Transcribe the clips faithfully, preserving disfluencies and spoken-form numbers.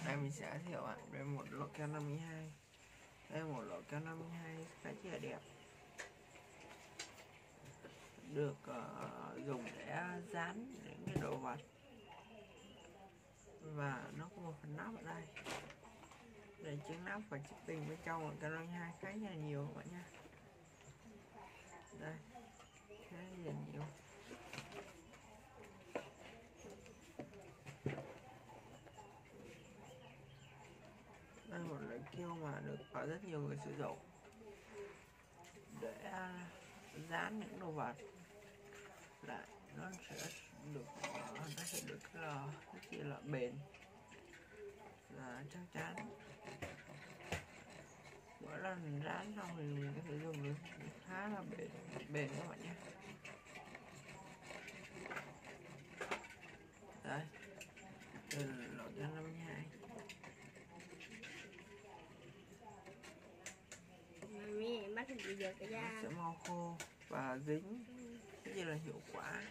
Đây mình sẽ giới thiệu bạn về một lọ keo năm mươi hai. Đây là một lọ keo năm mươi hai khá là đẹp, được uh, dùng để dán những cái đồ vật, và nó có một phần nắp ở đây để chứa nắp và chiếc bình bên trong của keo năm mươi hai khá là nhiều các bạn nha. Đây, khá là nhiều. Đây là một loại keo mà được có rất nhiều người sử dụng để dán những đồ vật lại, nó sẽ được nó sẽ được là rất là bền và chắc chắn. Mỗi lần dán xong thì mình có thể dùng được khá là bền bền các bạn nhé. Đây, đây là lọ keo năm mươi hai. Mẹ bắt thì được cái da Nó sẽ mau khô và dính rất là hiệu quả.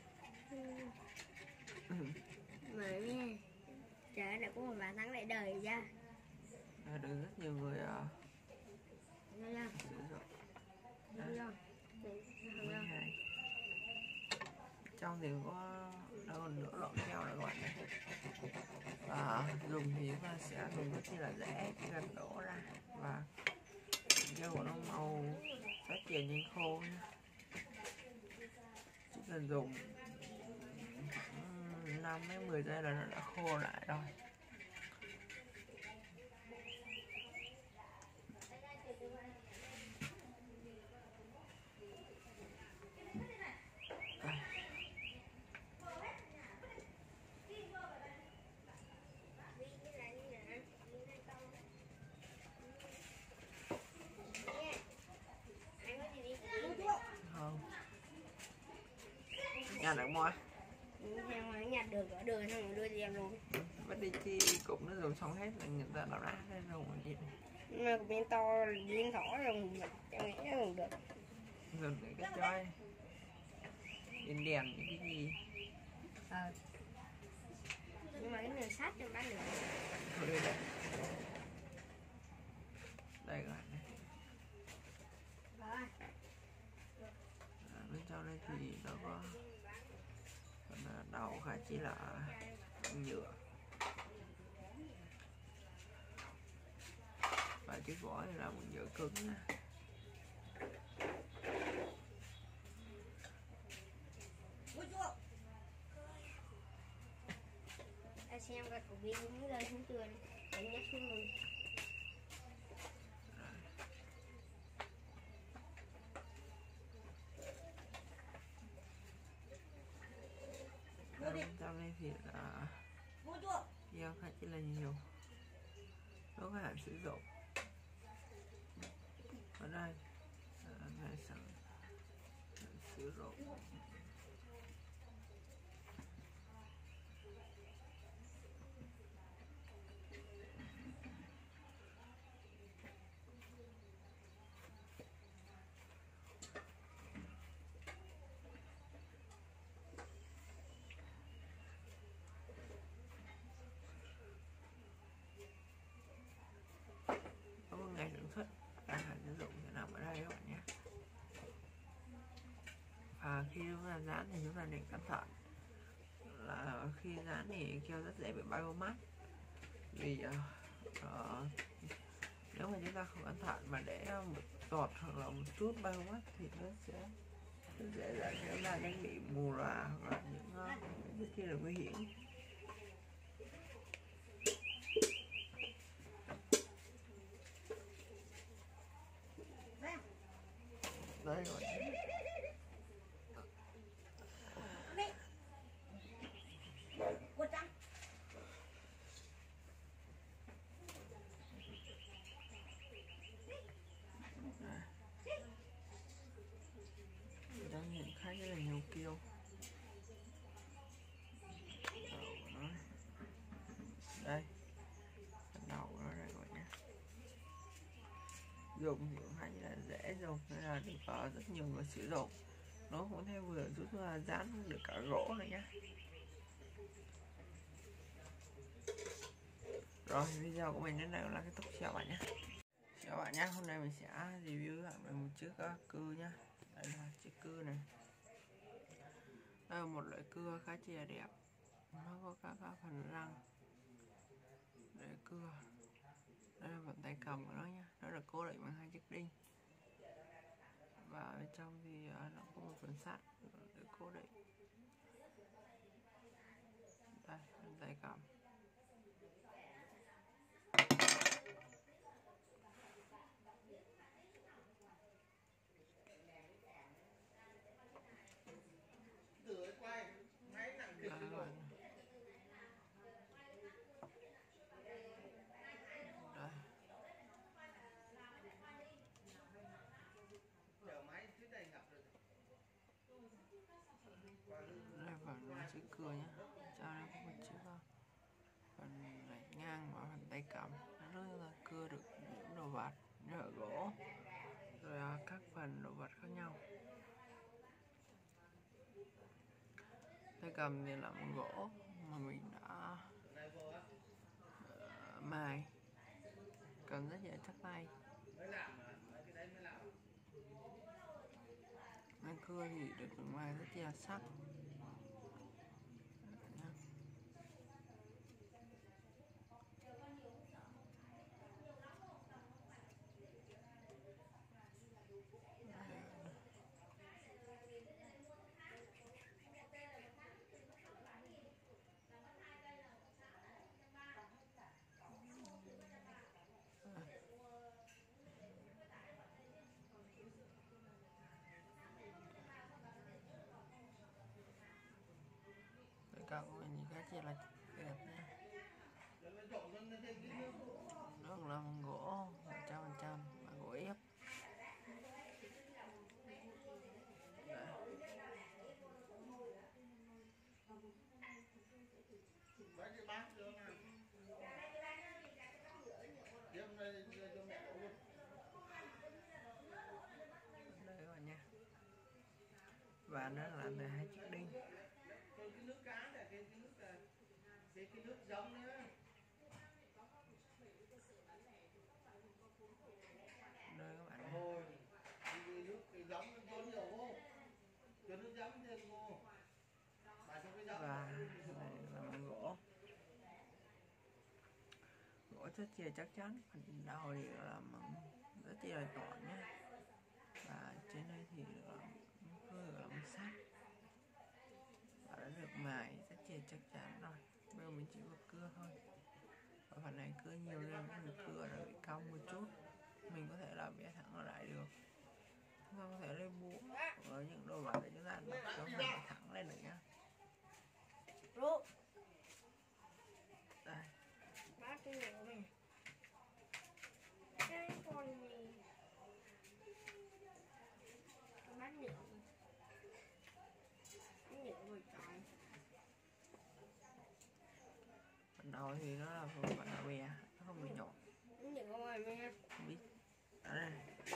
Ừ. Mà mẹ trời đã có một vài tháng lại đời ra. À, được rất nhiều người uh, Đây sử dụng. Đây năm mươi hai. Trong thì có đâu còn nửa lọ keo nữa các bạn nhé. Và dùng thì chúng ta sẽ dùng rất là dễ, chỉ cần đổ ra và keo của nó mau phát triển nhanh khô nhé. Chỉ cần dùng năm đến mười giây là nó đã khô lại rồi. Không nhặt được mua em nhặt được ở đường xong rồi đưa cho em luôn. mất đi chi cũng nó dùng xong hết là người ta đào đá lên rồi còn gì Mà bên to liên thỏ rồi chẳng nghĩ không được. dùng để cái chơi đèn đèn những cái gì à. Nhưng mà cái nồi sắt cho bán được. Thôi đây đây đây các bạn này. À, bên trong đây thì nó có phần đầu khá chỉ là nhựa và cái vỏ này là một nhựa cứng nha. Ta xem coi cục viên nó rơi xuống chưa đi, để nhắc xuống luôn. Bên trong đây thì là keo khá chỉ là nhiều, nó có hạn sử dụng. Ở đây là ngày sản sử dụng. Có một ngày sản xuất và hạn sử dụng sẽ nằm ở đây các bạn nhé. Và khi chúng ta dán thì chúng ta nên cẩn thận là khi dán thì keo rất dễ bị bay mắt, vì uh, uh, nếu mà chúng ta không cẩn thận mà để một giọt hoặc là một chút bay mắt thì nó sẽ rất dễ là chúng ta đang bị mù lòa hoặc là những uh, rất là nguy hiểm. Đây rồi. Đang hiện khá rất là nhiều keo. Đây, phần đầu của nó đây các bạn nhé. Dùng thì cũng khá là dễ dùng, nên là được uh, rất nhiều người sử dụng. Nó cũng theo vừa giúp uh, dán được cả gỗ này nhé. Rồi video của mình đến đây là kết thúc. Chào bạn nhé. Chào bạn nhé. Hôm nay mình sẽ review bạn về một chiếc uh, cưa nhá. Đây là chiếc cưa này. Đây là một loại cưa khá chi là đẹp. Nó có các, các phần răng để cưa. Đây là phần tay cầm của nó nhá. Nó được cố định bằng hai chiếc đinh. Và bên trong thì uh, nó có một phần sắt để cố định. Đây, phần tay cầm. Đây là phần chiếc cưa nhé. Cho nó có một chiếc phần này ngang và phần tay cầm. Nó rất là cưa được những đồ vật như ở gỗ, rồi các phần đồ vật khác nhau. Tay cầm thì là một gỗ mà mình đã uh, mài, cầm rất dễ chắc tay. Nên cưa thì được mài rất là sắc. Cậu mình nhìn khá chỉ là đẹp nha. Nó là bằng gỗ một trăm phần trăm và gỗ ép. Đây các bạn nha. Và nó làm từ hai chiếc đinh. Cái cái nước giống nữa. Đây các bạn. Ôi, cái nước cái giống nó có nhiều vô. Cho nước giống thêm vô. Và này là bằng gỗ. Gỗ rất chia chắc chắn, phần đầu thì làm rất chi là nhọn nhé. Và trên đây thì là làm sắt. Và đã được mài rất chi chắc chắn rồi. Bây giờ mình chỉ có cưa thôi. Và phần này cưa nhiều lên, mình cưa nó bị cong một chút. Mình có thể làm bẻ thẳng nó lại được. Chúng ta có thể lên buộc ở những đồ vật để chúng ta đặt cho nó thẳng lên được nhá. Đây. Bác cái nhựa này. Cái con này. Bác nhựa. Bác nhựa rồi trời. Phần đầu thì nó là phần bản bè, nó không bị nhọn. Bác nhựa con này nha. Không biết. Đó đây.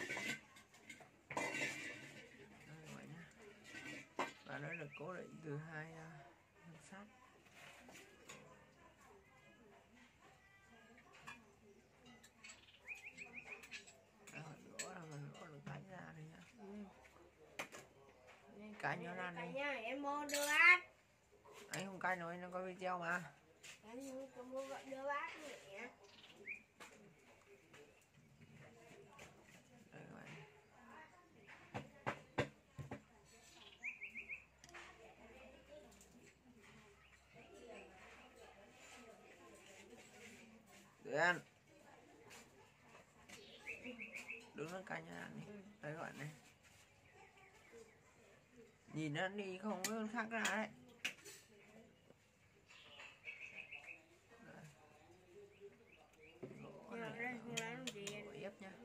Đây vậy nhá. Và nó được cố định từ hai uh, sắt. Gỗ là mình gỗ được cánh ra đây nhá. Ừ. Cánh nó ra đi. Nha, em mua đưa bác. Anh không canh rồi, nó có video mà. Em mua đưa bác mẹ. Đây các bạn. Để ăn. Đứng nó canh ra đi. Đây các bạn này. Nhìn nó đi không có khác ra đấy. Gỗ này gỗ ép nha.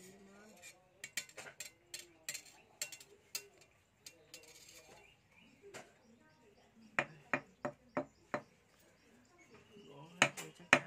Gỗ chắc chắn.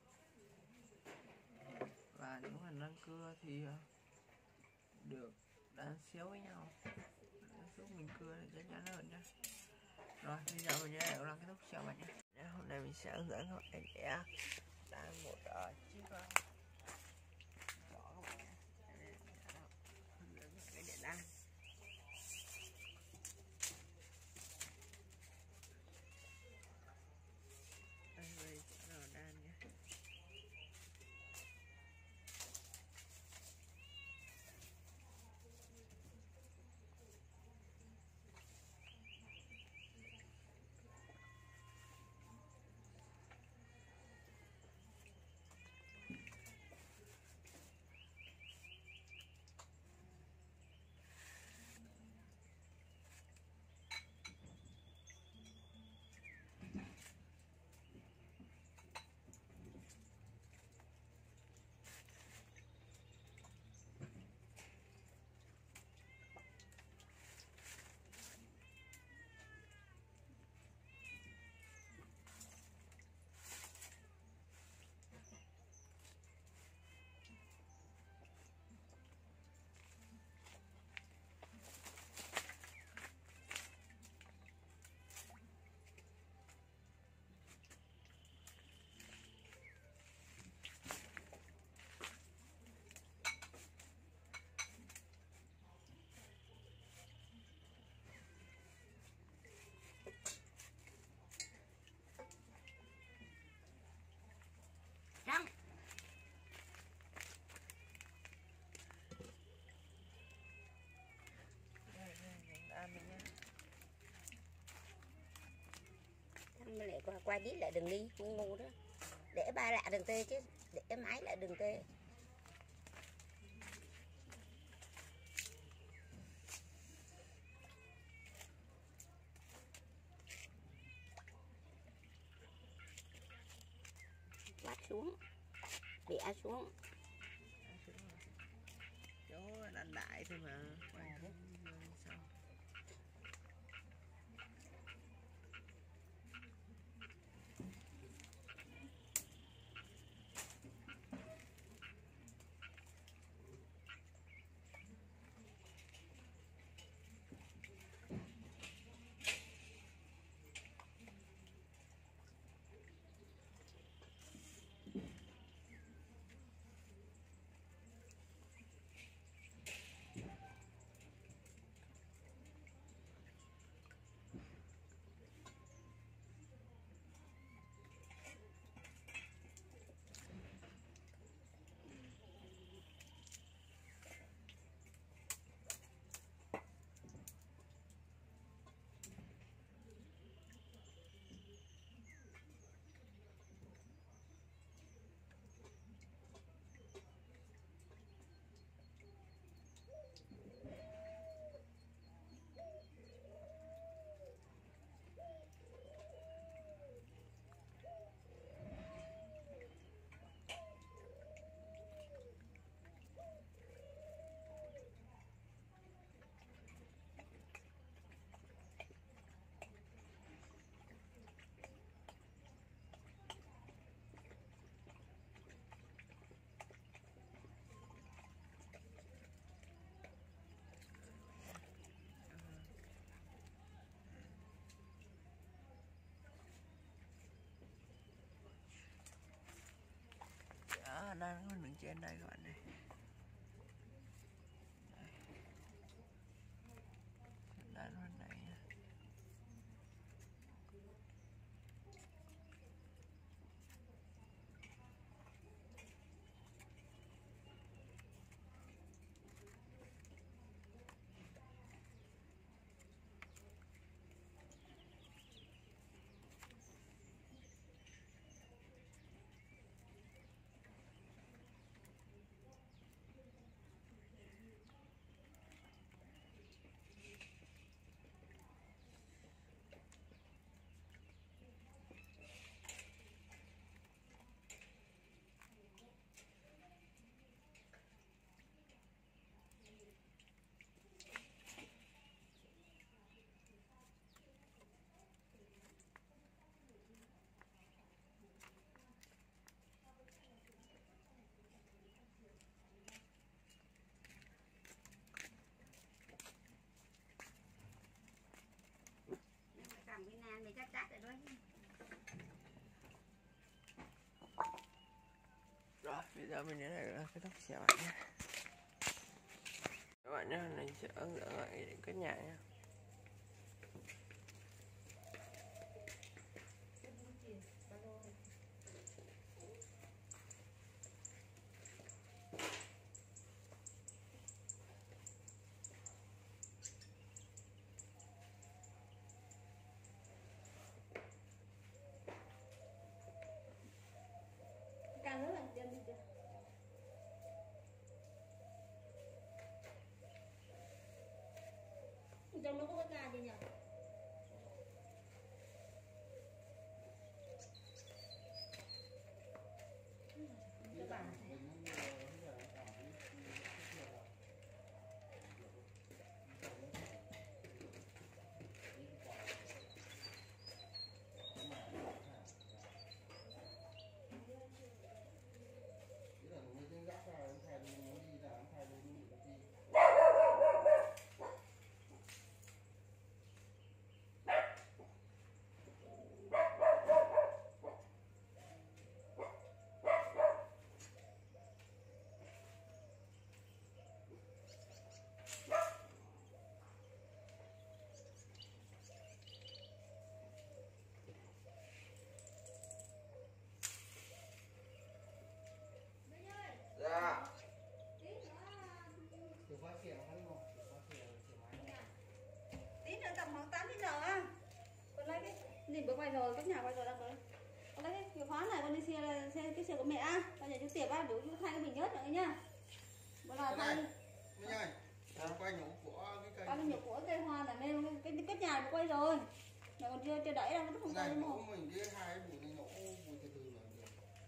Và những phần răng cưa thì được đan xéo với nhau giúp mình cưa để chắc chắn hơn nhá. Rồi bây giờ mình sẽ làm cái thúc chào bạn nhé. Hôm nay mình sẽ hướng dẫn các bạn vẽ đan một uh, chiếc uh, giỏ các bạn nhé. Hướng dẫn cái đèn đan. Đây bây giờ là đan nhé. Răng. Đây đây đan mình nhé. Thằng lại qua qua dít lại đừng đi, ngu ngu đó. Để ba lạ đừng tê chứ, để máy lại đừng tê. Quát xuống, bẻ xuống. Chỗ đan đại thôi mà. Quay à, sao? Đó, đang có đường trên đây các bạn này. Đan bên này nha. video mình đến đây là kết thúc, chào bạn nhé. Các bạn nhé, mình sẽ hướng dẫn các bạn ý định cất nhà nhé. Càng rất là tiền đi kìa. Trong nó có cái gà gì nhỉ? Các bạn Dạ. tí nữa tầm khoảng tám chín giờ á. Con lấy cái nhìn bữa quay rồi, các nhà quay rồi đang rồi. Con lấy cái chìa khóa này con đi xe xe cái xe của mẹ á. Con nhà chú Tiệp á, đủ chú thay cái bình nhớt nữa nhá. Bữa nào thay. Minh ơi, quay nhổ của cái cây. Con đi nhổ của cây hoa là nên cái cái nhà đã quay rồi. Mà còn chưa chưa đẩy đâu, nó không quay đúng không? Mình cái hai cái bụi này nổ bụi từ từ là được.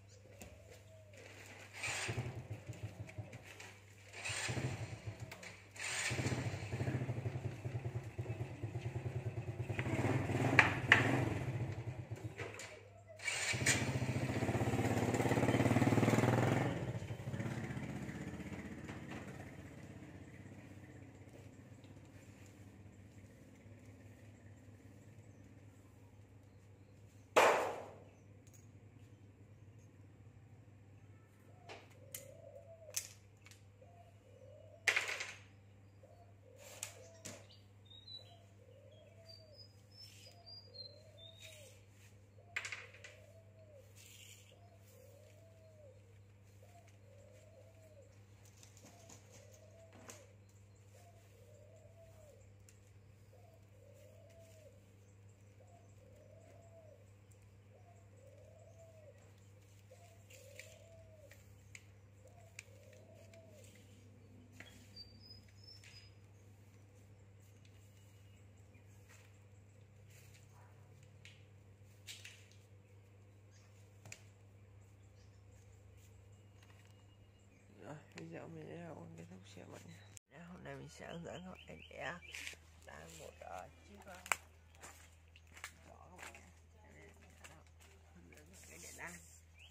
Rồi, video mình đến đây là kết thúc, chào bạn nhé. Hôm nay mình sẽ hướng dẫn các bạn để làm một uh, chiếc uh, giỏ các bạn nhé. Hướng dẫn cái để đan.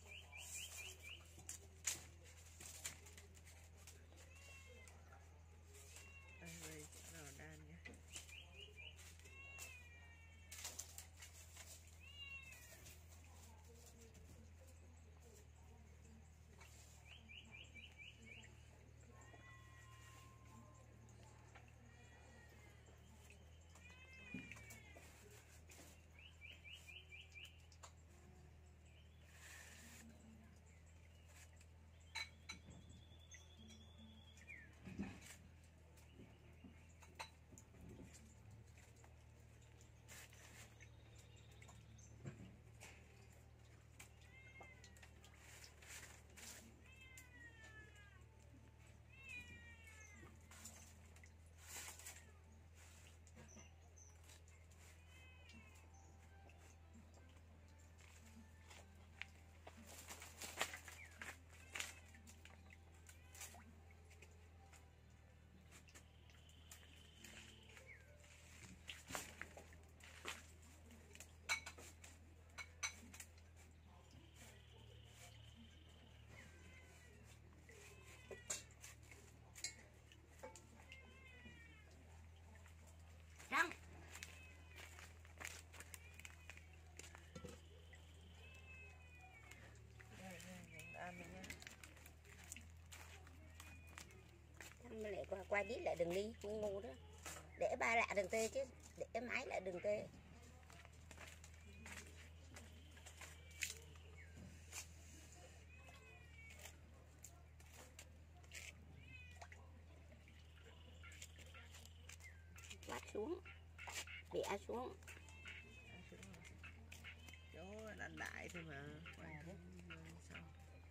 Đây, đây sẽ là đan nhé. Đây, đây, đan này nhé. quay đít lại đừng đi, cũng ngu đó. Để ba lạ đừng tê chứ, để máy lại đừng tê. Quát xuống, bẻ xuống. Chỗ đánh đại thôi mà. Quay À, sao?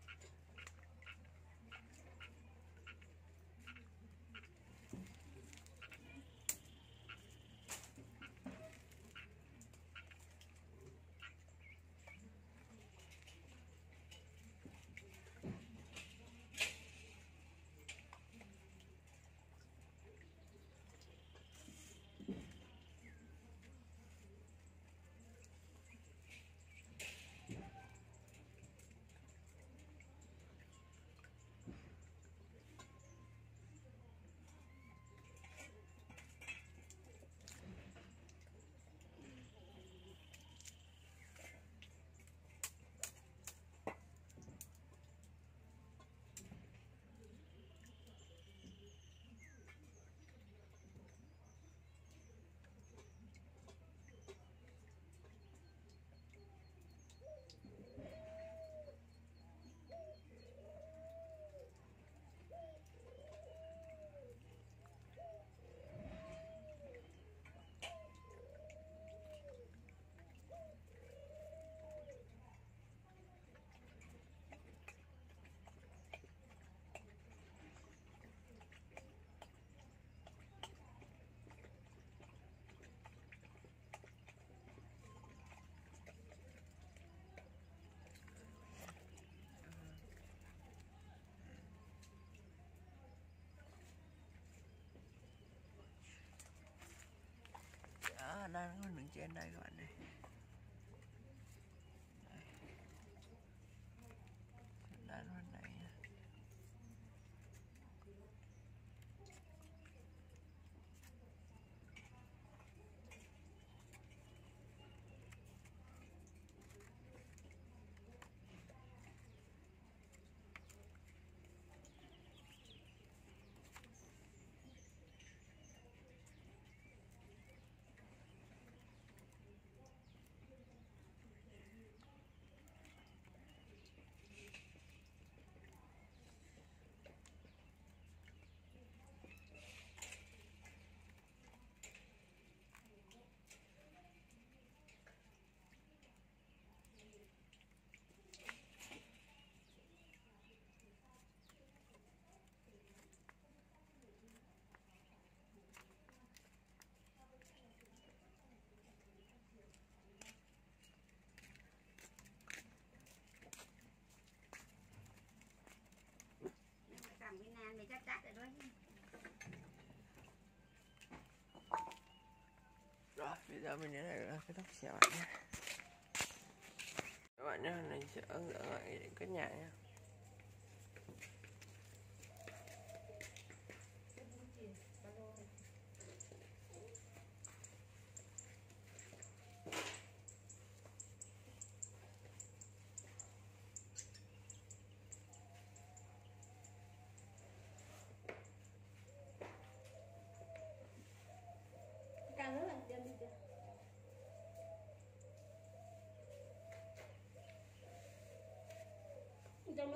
Đó, đang có đường trên đây các bạn này. Đan bên này nha. Cầm cái nan này chắc chắc rồi đó. Rồi, bây giờ mình đến đây là cái tóc xe bạn nhé. Các bạn nhé, mình sẽ ấn dẫn lại đến cái nhà nhé. Càng nữa là đem đi chưa? Trong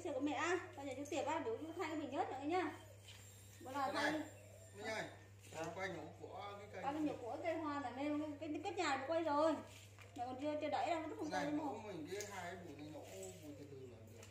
xe của mẹ tao nhà chú tiệp á, đủ chú thay cái bình nhất nữa nhá. Bữa nào thay Mấy nhai, quay nhổ của cái cây. qua cái nhổ của cây hoa là nên cái cái nhà đã quay rồi. Mà còn chưa chưa đẩy ra nó không Này tay nhổ đúng không? mình cái hai cái bụi này nhổ bụi từ từ là được.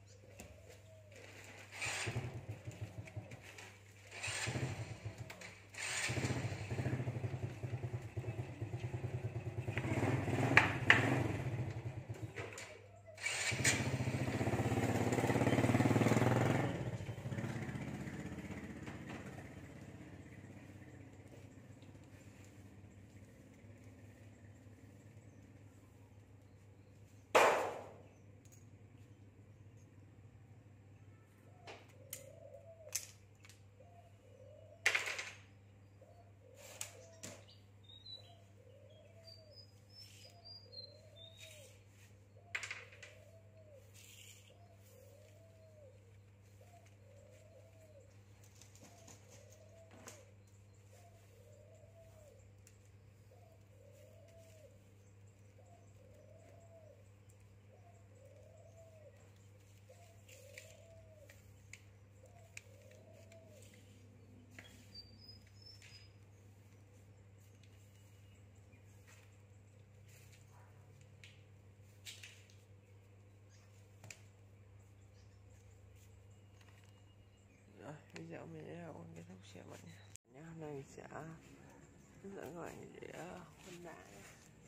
Rồi, bây giờ mình sẽ làm kết thúc xe bạn nha. Nhá, hôm nay mình sẽ hướng dẫn các bạn để khuôn đá nha.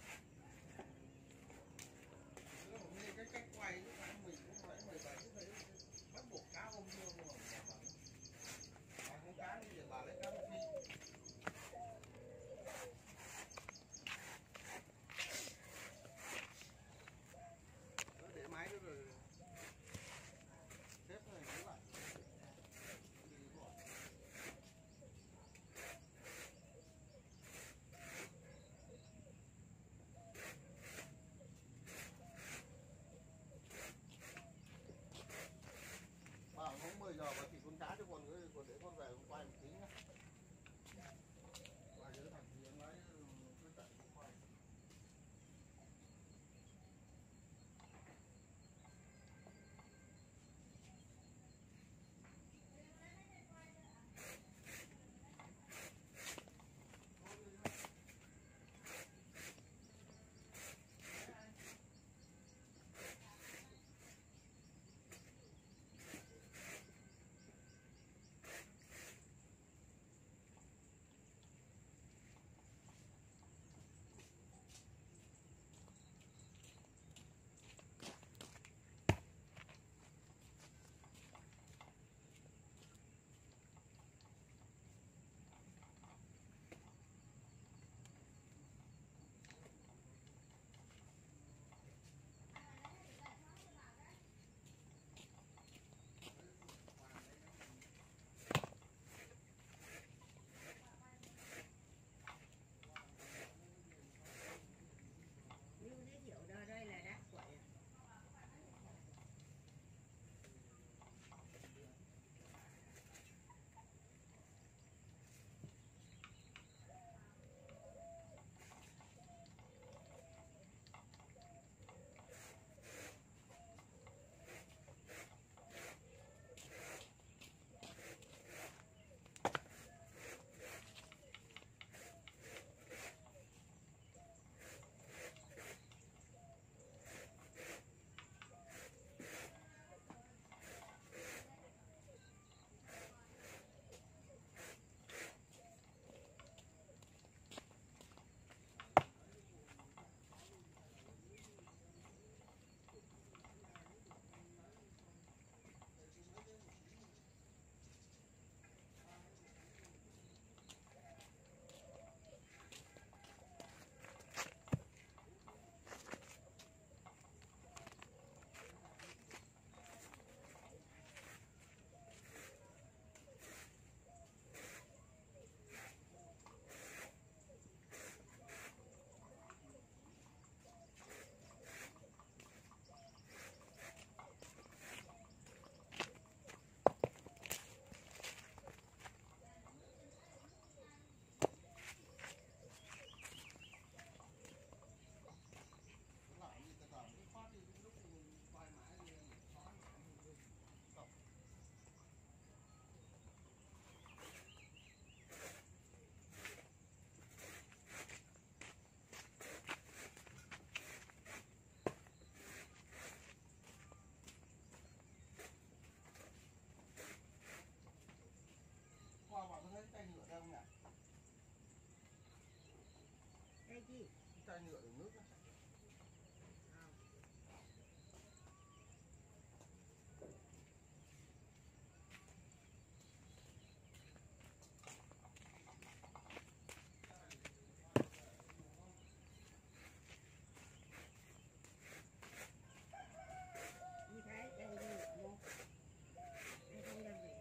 Cái cách quay mình cũng phải mười bảy cái bắt buộc cá không thương mà bà con cá đi để bà lấy cá phi. Để máy đó rồi xếp này các bạn. chai nhựa đựng nước á. Như thế đây là một đây đây là về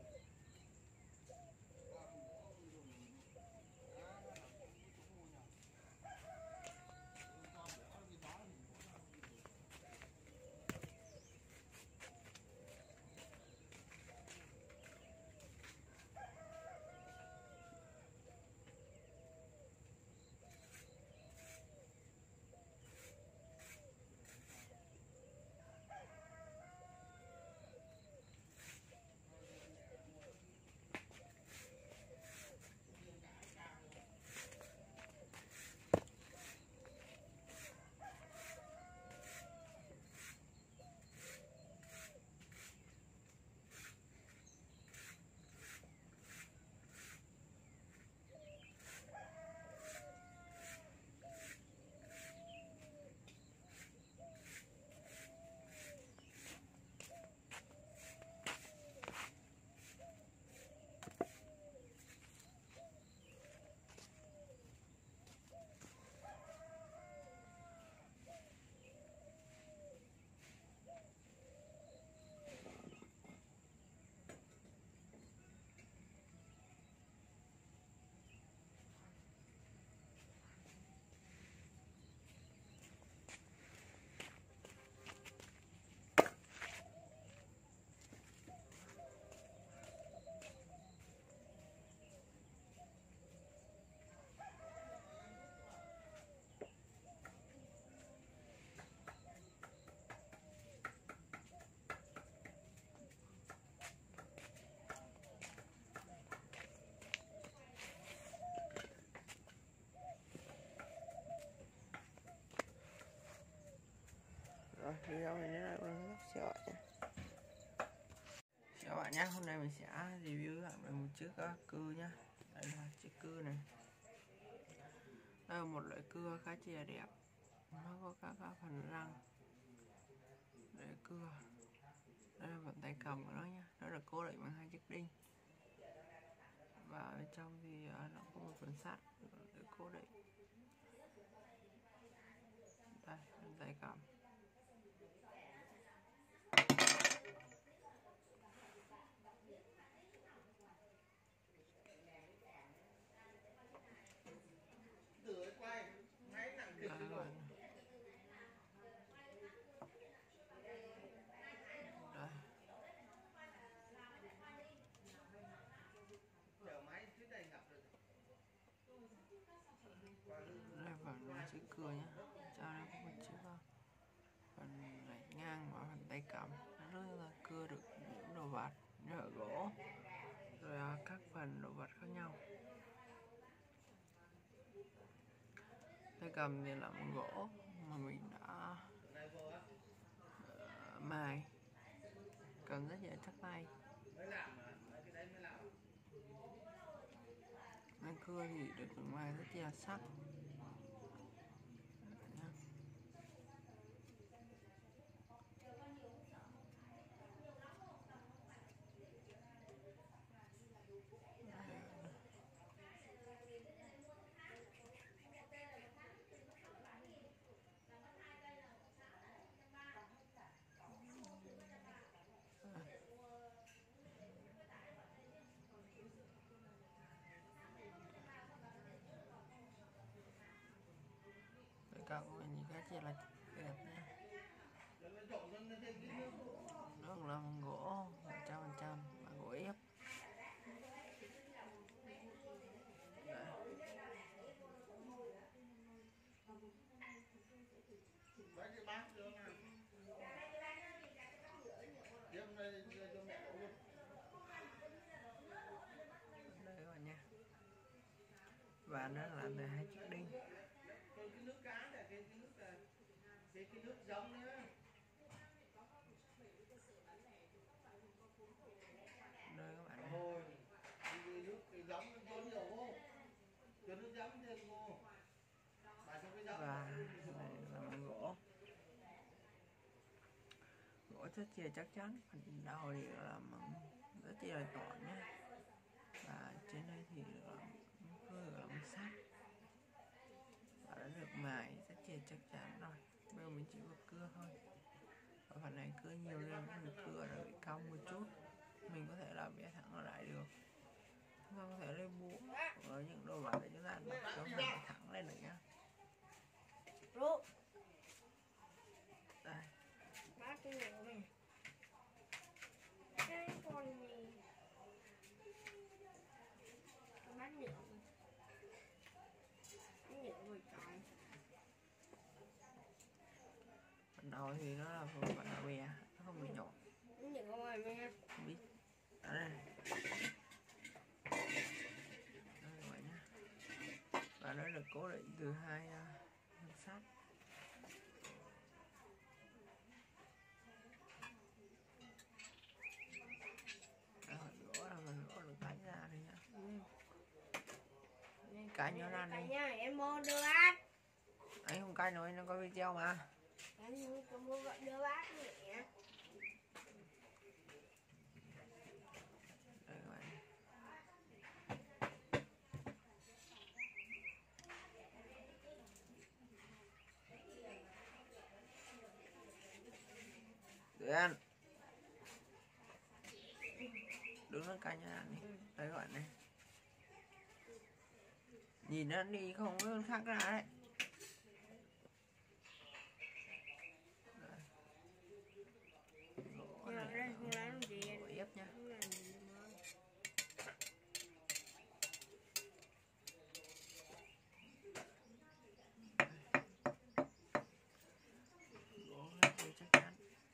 Rồi, video này đến đây cũng chào bạn nhé. Chào bạn nhé, hôm nay mình sẽ review lại một chiếc cưa nhá. Đây là chiếc cưa này. Đây là một loại cưa khá chi là đẹp. Nó có các, các phần răng để cưa. Đây là phần tay cầm của nó nhá. Nó được cố định bằng hai chiếc đinh. Và bên trong thì nó có một phần sắt để cố định. Đây, phần tay cầm. Từ quay máy nặng thiệt Đây, rồi. đây. Chở máy dưới đây ngập rồi. Đây phần chiếc cưa nhá. Cho nó có một chiếc phần lạch ngang và phần tay cầm. Nó rất là cưa được những đồ vật như ở gỗ, rồi các phần đồ vật khác nhau. Tay cầm thì là một gỗ mà mình đã uh, mài, cầm rất dễ chắc tay. Nên cưa thì được mài rất là sắc. Cậu nhìn cái chỉ là đẹp nha. Nó là bằng gỗ một trăm phần trăm và gỗ ép. Đây các bạn nha. Và nó làm từ hai chiếc đinh. Cái nước cá này, cái nước cái cái nước giống nhá. Đây các bạn. Ôi, cái nước cái giống nó có nhiều không? Cho nước giống thêm vô. Bà cho cái giống. Và rất chia chắc chắn, phần đầu thì làm rất chia là tỏn nhé, và trên đây thì làm cưa làm sắt và đã được mài rất chia chắc chắn rồi. Bây giờ mình chỉ có cưa thôi, và phần này cưa nhiều nên mình cưa nó bị cong một chút, mình có thể làm bẻ thẳng nó lại được. Chúng ta có thể lấy búa ở những đồ vật để chúng ta đặt cho nó thẳng lên được nhá. Đây. Bác cái nhựa này. Cái con này. Con bát nhựa. Cái nhựa rồi trời. Phần đầu thì nó là phần phần là bè, nó không bị nhọn. Cái nhựa con này nha. Không biết. Đó đây. Đây vậy nhá. Và nó được cố định từ hai thân uh, sắt. Gỗ là mình gỗ được cánh ra đây nhá. Cánh nó ra đi. Nha, em mua đưa bác. Anh không canh rồi, nó có video mà. Em có mua gọi đưa bác mẹ. Đây các bạn. Để ăn. Đứng nó canh ra đi. Đây các bạn này. Nhìn nó đi không có khác ra đấy. Gỗ này, Đây, không làm gì. gỗ ép nhá. Không làm gì mà. Gỗ rất là chắc chắn.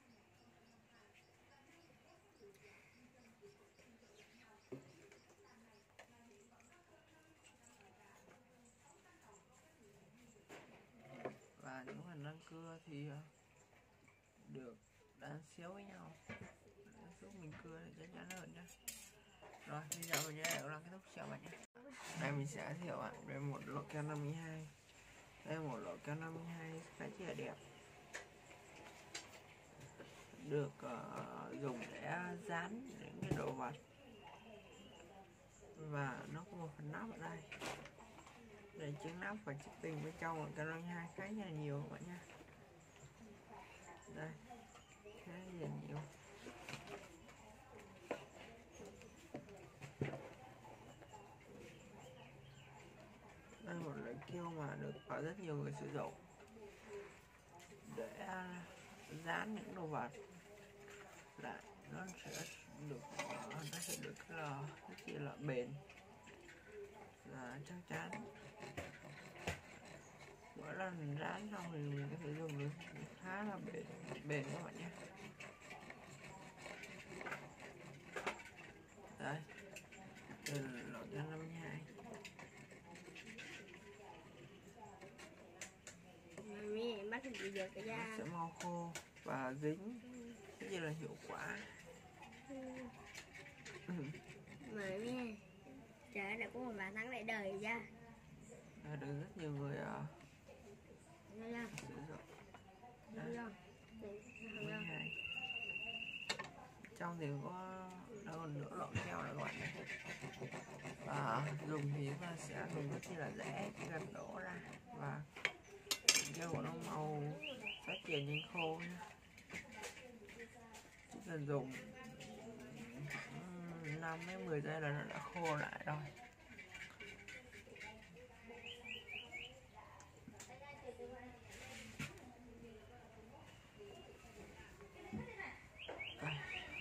Và những phần răng cưa thì được đan xéo với nhau để giúp mình cưa để chắc chắn hơn nhé. Rồi bây giờ mình sẽ làm cái thúc chào bạn nhé. Đây mình sẽ giới thiệu bạn đây một lỗ keo năm mươi hai. Đây là một lỗ keo năm mươi hai khá là đẹp, được uh, dùng để dán những cái đồ vật, và nó có một phần nắp ở đây để chứa nắp và chứa tình bên trong của Canon hai khá là nhiều các bạn nhé. Đây khá là nhiều. Đây là một loại keo mà được có rất nhiều người sử dụng để dán những đồ vật lại, nó sẽ được nó sẽ được là rất là bền và chắc chắn. Mỗi lần dán xong thì mình có thể dùng được khá là bền bền các bạn nhé. Đây, đây là lỗ keo năm mươi hai. Mami, bắt thì được cái Nó da. sẽ mau khô và dính rất là hiệu quả. Mami, trời đã có một bà thắng lại đời ra. Đã được rất nhiều người uh, Đây ra. sử dụng. Đây ra. năm mươi hai. Trong thì có đâu còn nửa lọn keo nữa các bạn nhé. Và dùng thì chúng ta sẽ dùng rất là dễ, chỉ cần đổ ra và keo của nó màu phát triển nhanh khô nhé. Chỉ cần dùng năm đến mười giây là nó đã khô lại rồi. Đây.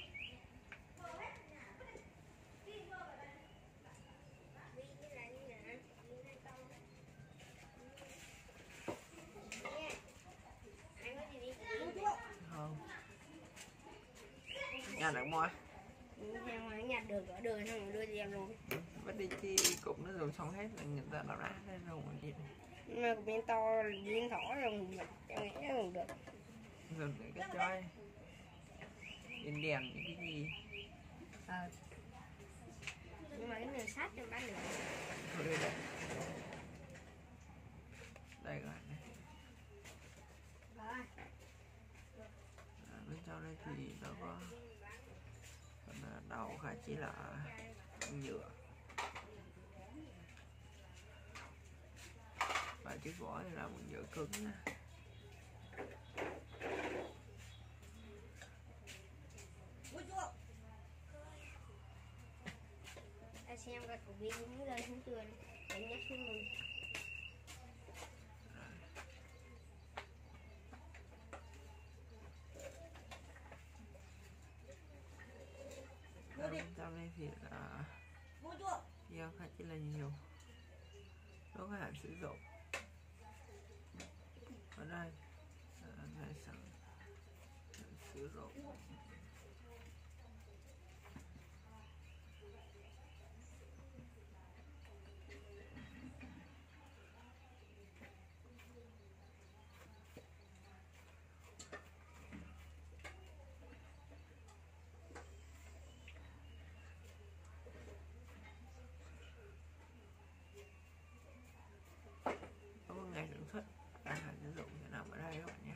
Không. Nhà được mua. Em ngoài nhặt được ở đường xong rồi đưa cho em luôn. Vứt đi chi cũng nó dùng xong hết là người ta làm ra đây dùng cái gì. Nhưng mà bên to liên thỏ rồi mình em nghĩ nó không được. Dùng để cái chơi. Đèn đèn những cái gì. Ờ. Nhưng mà cái nền sắt em bán được. Thôi đây đây. Đây các bạn này. Rồi. À, bên trong sau đây thì nó có phần đầu khá chỉ là bằng nhựa, và chiếc vỏ thì là bằng nhựa cứng nha. Ta xem coi cục pin nó rơi xuống chưa, để nhắc xuống luôn. Sau đây thì là dao khá chỉ là nhiều, nó có hạn sử dụng. Ở đây là này sẵn sử dụng. Có một ngày sản xuất đang hạn sử dụng sẽ nằm ở đây các bạn nhé.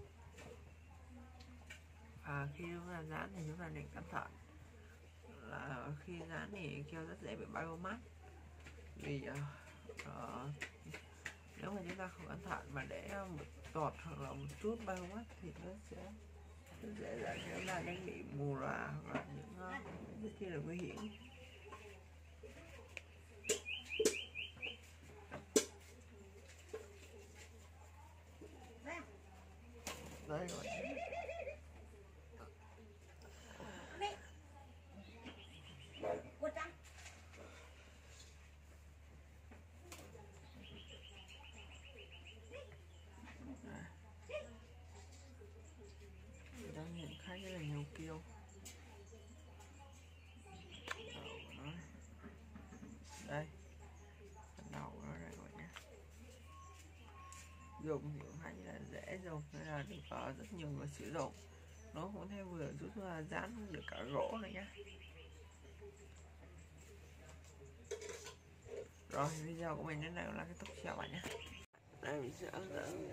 À, khi chúng ta dán thì chúng ta nên cẩn thận là khi dán thì keo rất dễ bị bay vô mắt, vì uh, uh, nếu mà chúng ta không cẩn thận mà để một giọt hoặc là một chút bay vô mắt thì nó sẽ rất dễ dẫn chúng ta đến bị mù lòa hoặc là những uh, rất chi là nguy hiểm. Đây rồi. Đang hiện khá rất là nhiều keo. Đầu của nó đây, đầu của nó đây các bạn nhé. Dùng thì cũng khá là dễ dùng, nên là được uh, rất nhiều người sử dụng. Nó cũng theo vừa giúp uh, dán được cả gỗ này nhé. Rồi video của mình đến đây là kết thúc, chào bạn nhé. Đây mình sẽ hướng dẫn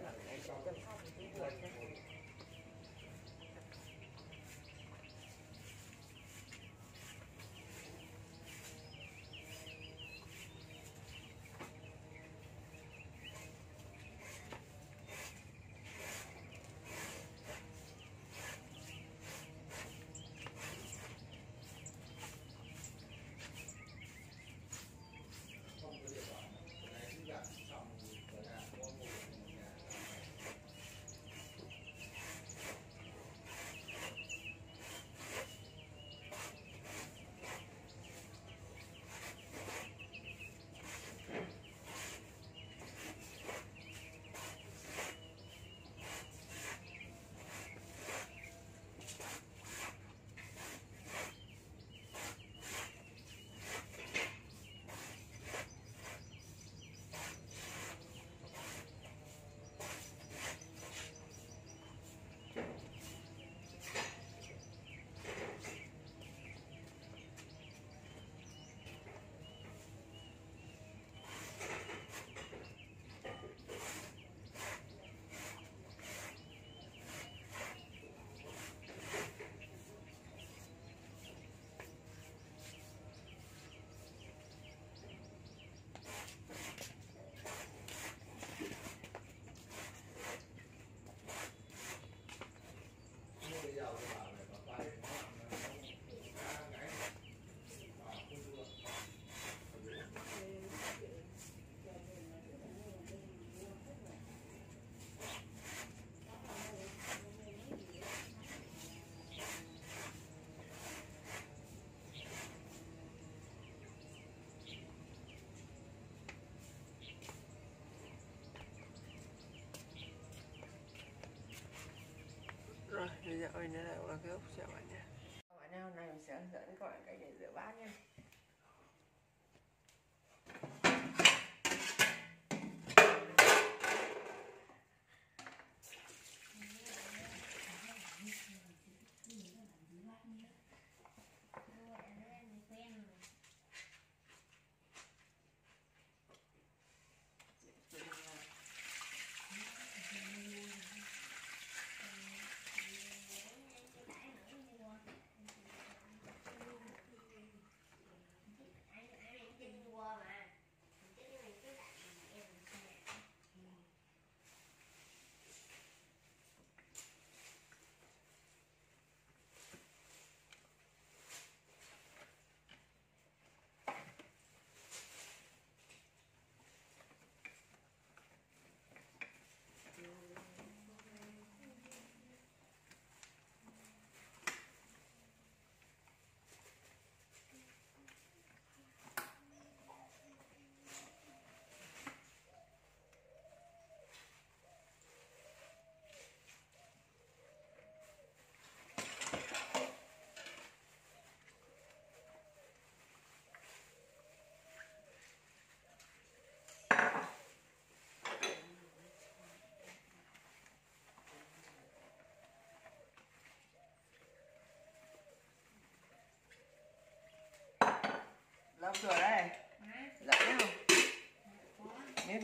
rồi video mình đến đây là kết thúc, chào bạn nhé. Các bạn nhé, hôm nay mình sẽ hướng dẫn các bạn cách để rửa bát nhé.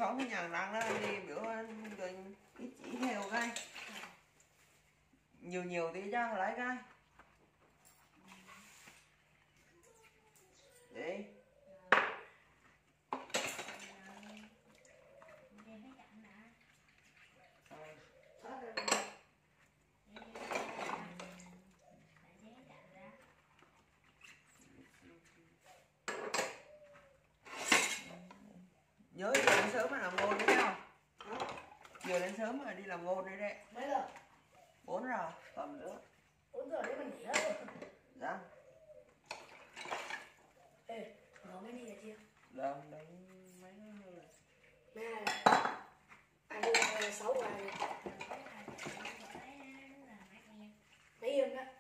có cái nhà đang đó anh đi biểu anh rồi cái chỉ theo cái nhiều nhiều tí cho lấy cái đi. Nhớ giờ đến sớm mà làm ngô đấy không? Giờ đến sớm mà đi làm ngô đấy đấy. Mấy giờ? Bốn giờ, còn nữa. Bốn giờ đấy mình nghỉ hết rồi. Dạ. Ê, nó mới đi là chưa? Đâu, đấy mấy rồi. Mẹ anh đi là sáu giờ này. Mấy yên đó.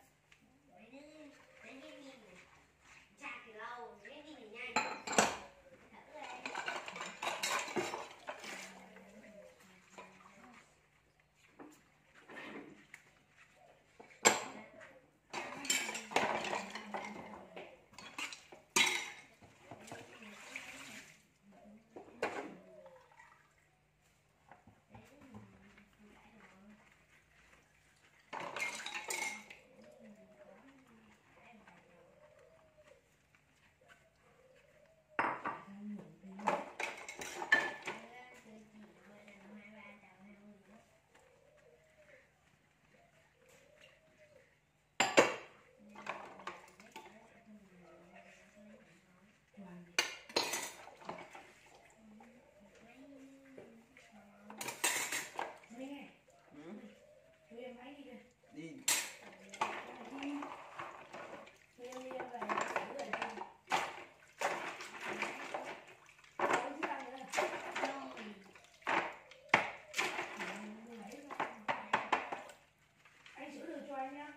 Đi. Anh sửa được cho anh nhá.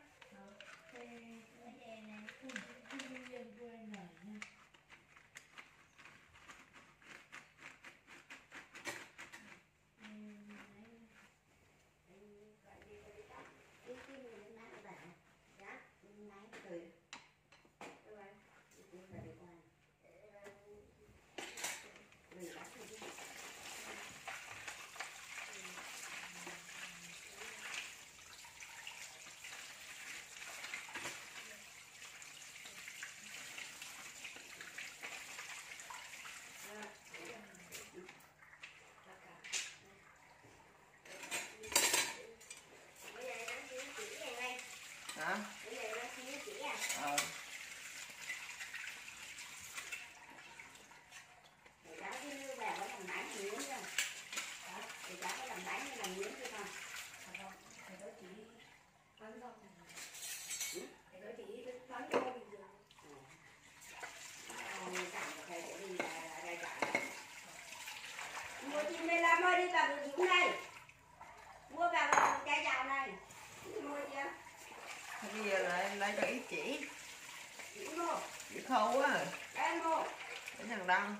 Hả? Ờ. Mua chim đây làm ơi, đi vào cái dũng này. Mua vào cái dạo này. Mua chưa? Thế bây giờ lại lấy cho ít chỉ. Chỉ mua. Chỉ khâu á. Em mua. Cái thằng Đăng.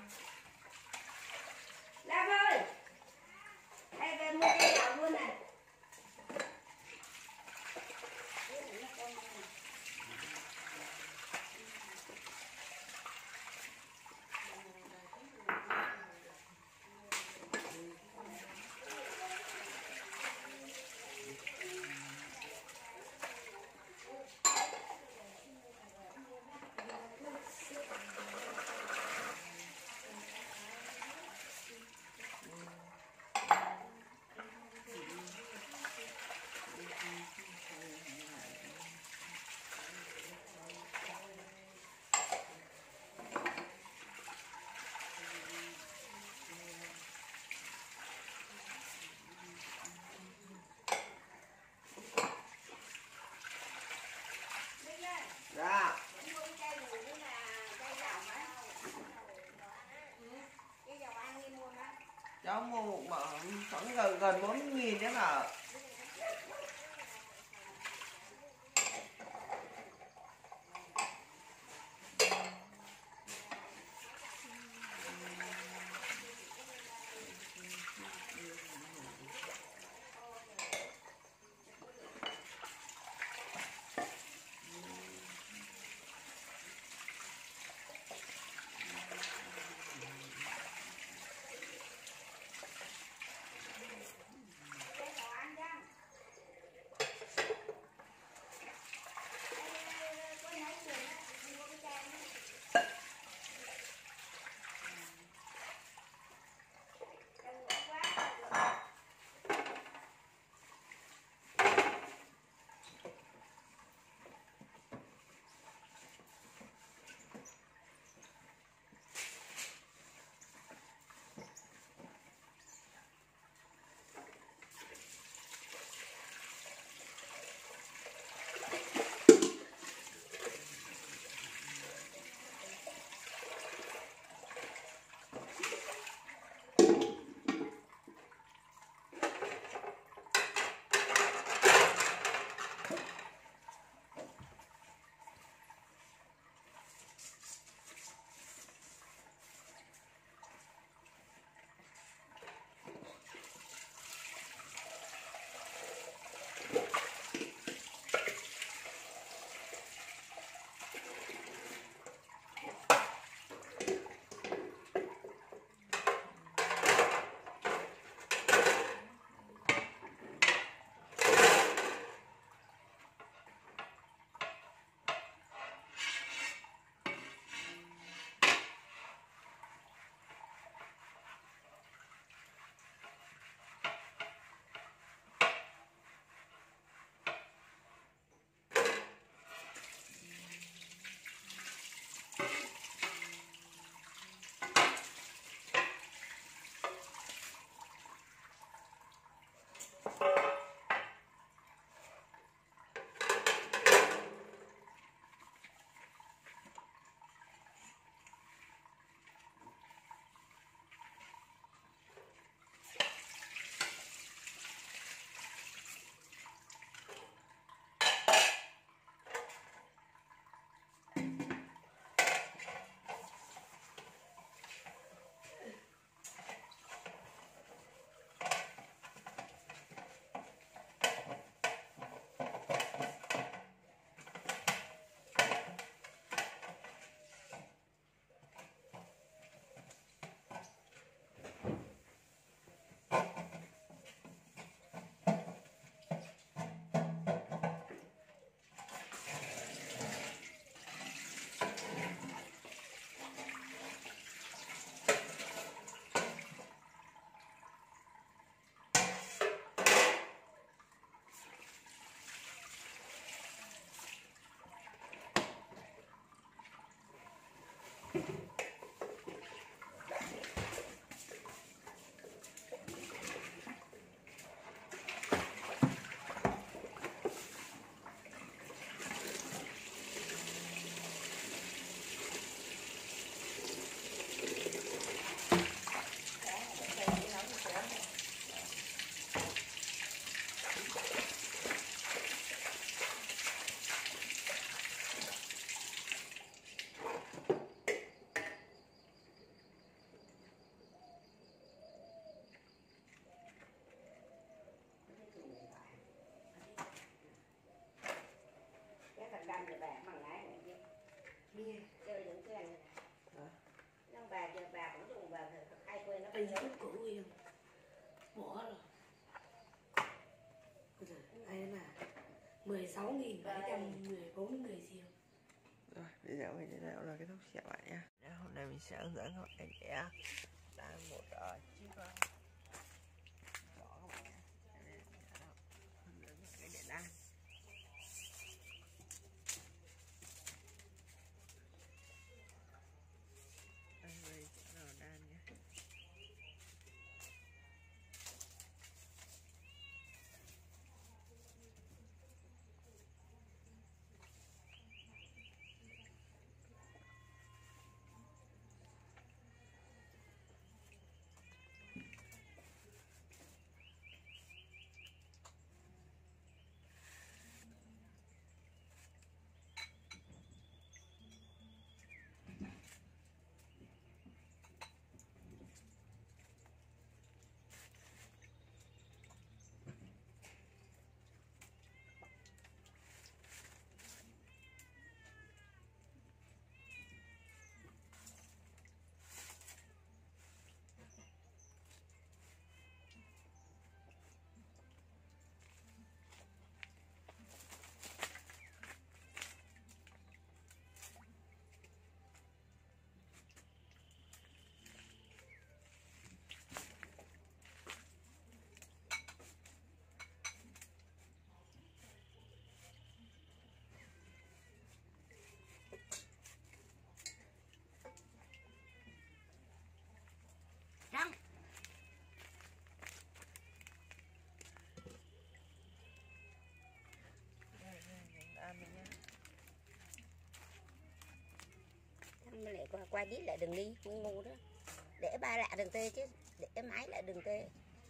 Lam ơi. Đây về mua cái dạo luôn này. Dạ. Cháu mua một mỡ khoảng gần gần bốn nghìn đấy mà. Bia. Chơi những cái này. Hả? Nó bà giờ bà cũng dùng bà hay quên nó Anh nhớ. chút cũ em. Bỏ rồi. Đây là mười sáu nghìn bảy trăm mười bốn người xem. Rồi, bây giờ mình sẽ nào là kết thúc chào bạn nha. Hôm nay mình sẽ hướng dẫn các bạn vẽ đang một uh, chiếc uh, đỏ các bạn nhé. Đây là hướng dẫn cái đèn đan. Đây đây sẽ là đan nhé. Răng. Đây đây đèn đan mình nhé. Thằng lại qua, qua dít lại đừng đi, không ngu đó. Để ba lạ đừng tê chứ, để máy lại đừng tê.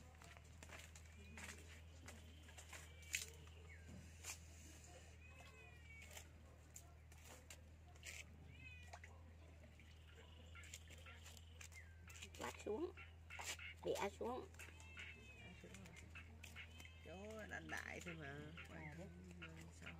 Quát xuống, bẻ xuống. Chỗ đan đại thôi mà quay không sao.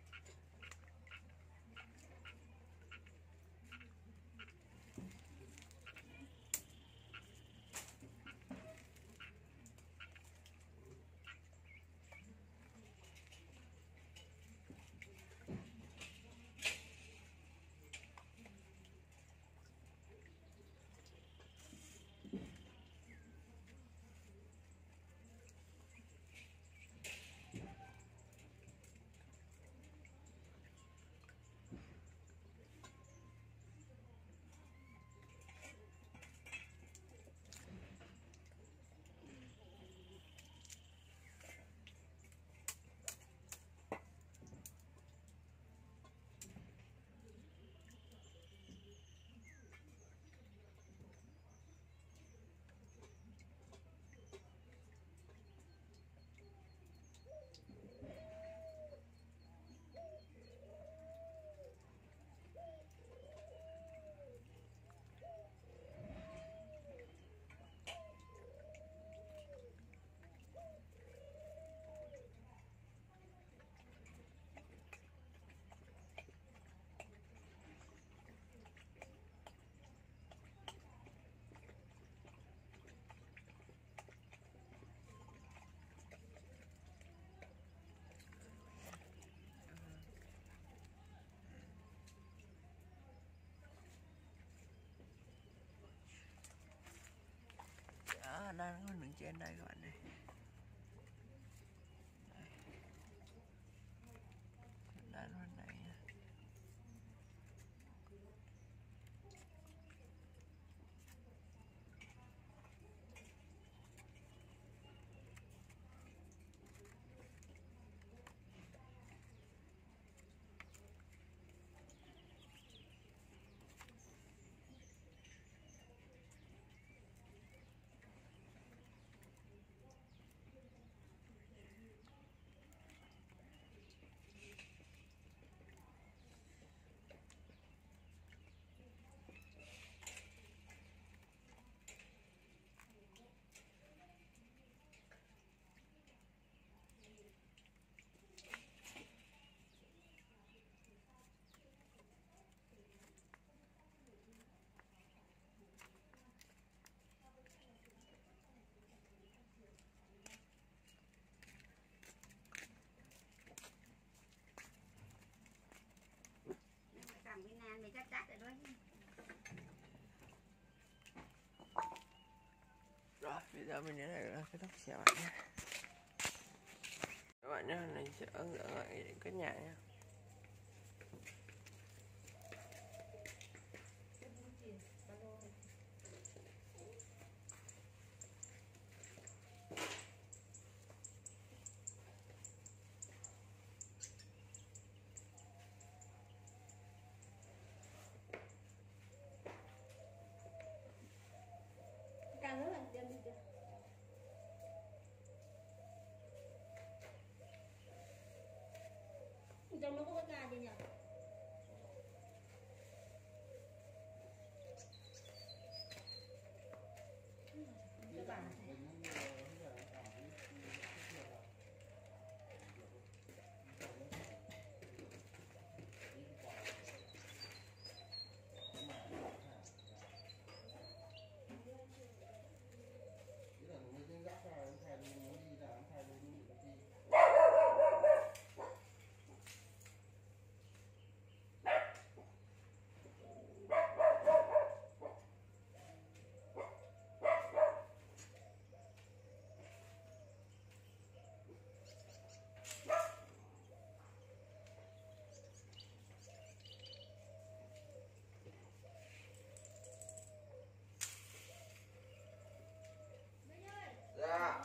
Đó, đang có đường trên đây các bạn này. Đan bên này nha. chát chát để đó. Rồi bây giờ mình đến đây là kết thúc xe bạn nhé. Các bạn nhé, mình sẽ hướng dẫn lại cái nhà nhé. Càng rất là đem đi chưa? Trong nó có cái gà gì nhỉ? Cái bà này. Dạ.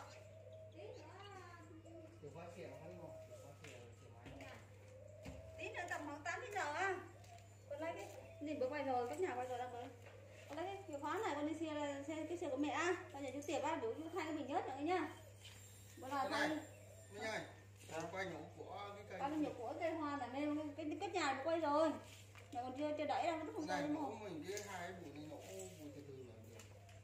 Tí nữa tầm khoảng tám chín giờ á. Con lấy cái nhìn bữa quay rồi, các nhà quay rồi đang tới. Con lấy cái chìa khóa này con đi xe là xe cái xe của mẹ á. Con nhà chú tiệp á, đủ chú thay cái bình nhớt nữa nhá. Bữa nào thay. Minh ơi, quay nhổ của cái cây. Con đi nhổ của cây hoa là nên cái cái nhà nó quay rồi. Mẹ còn chưa chưa đẩy đâu, nó không quay đúng không? Mình cái hai bụi này nổ bụi từ từ là được.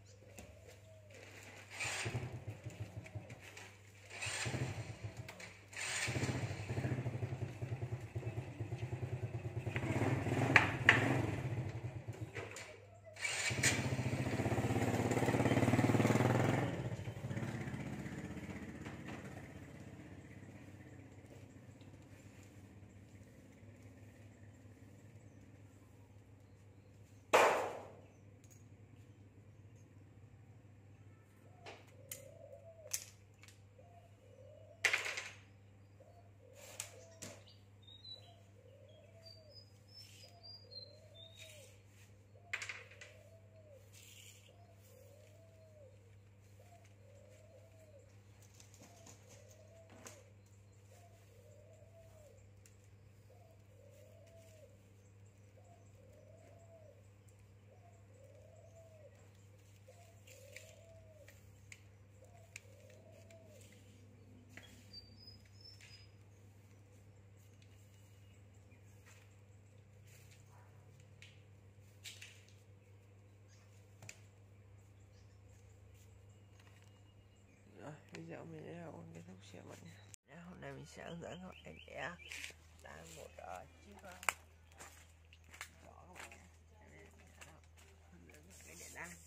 Rồi bây giờ mình sẽ làm kết thúc xe bạn nhé. Hôm nay mình sẽ hướng dẫn các bạn vẽ là một uh, chiếc uh, giỏ các bạn nhé. Hướng dẫn cái đèn đan.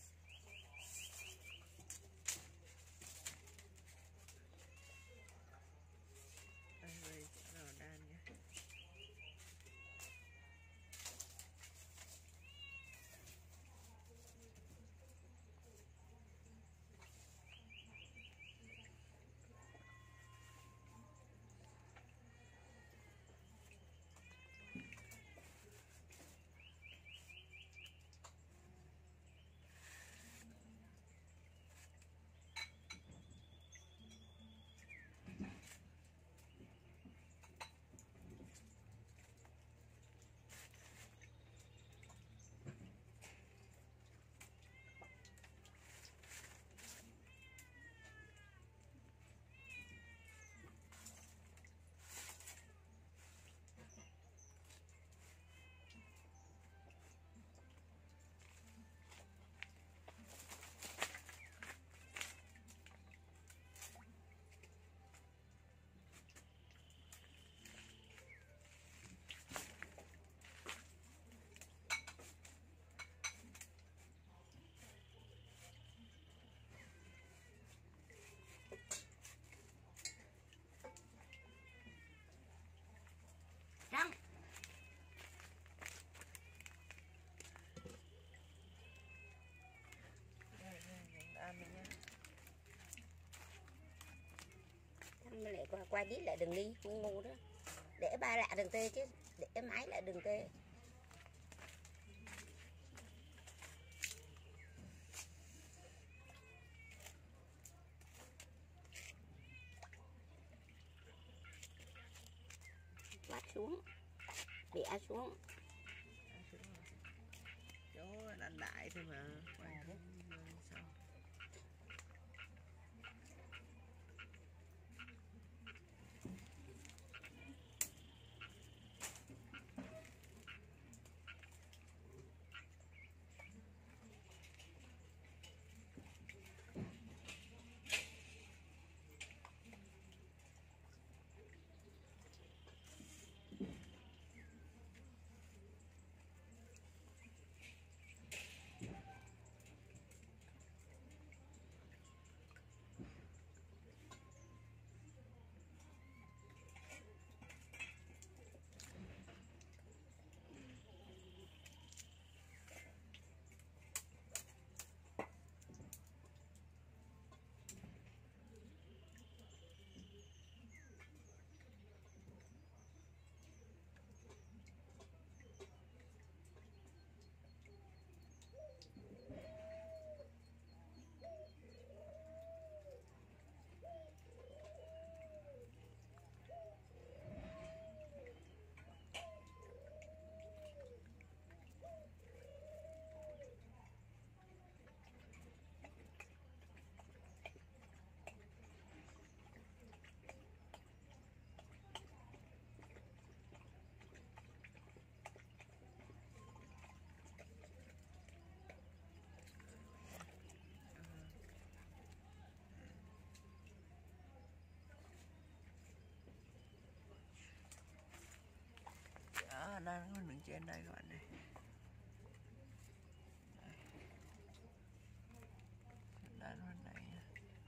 Đây đây sẽ là đan nhé. quay đít lại đừng đi, ngu ngu đó. Để ba lạ đừng tê chứ, để máy lại đừng tê. Quát xuống, bẻ xuống. Chỗ đánh đại thôi mà. Quay à, sao? Đó, đang có đường trên đây các bạn này. Đang bên này nha.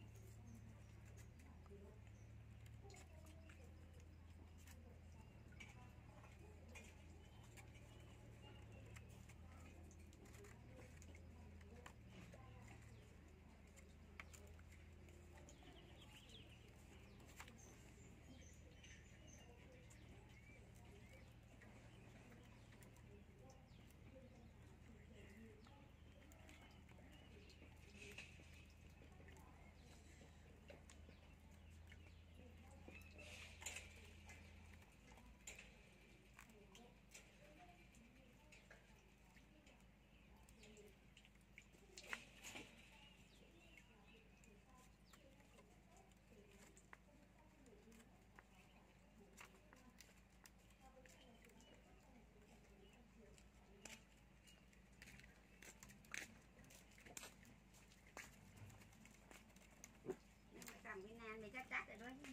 Cầm cái nan này chắc chắc rồi đó.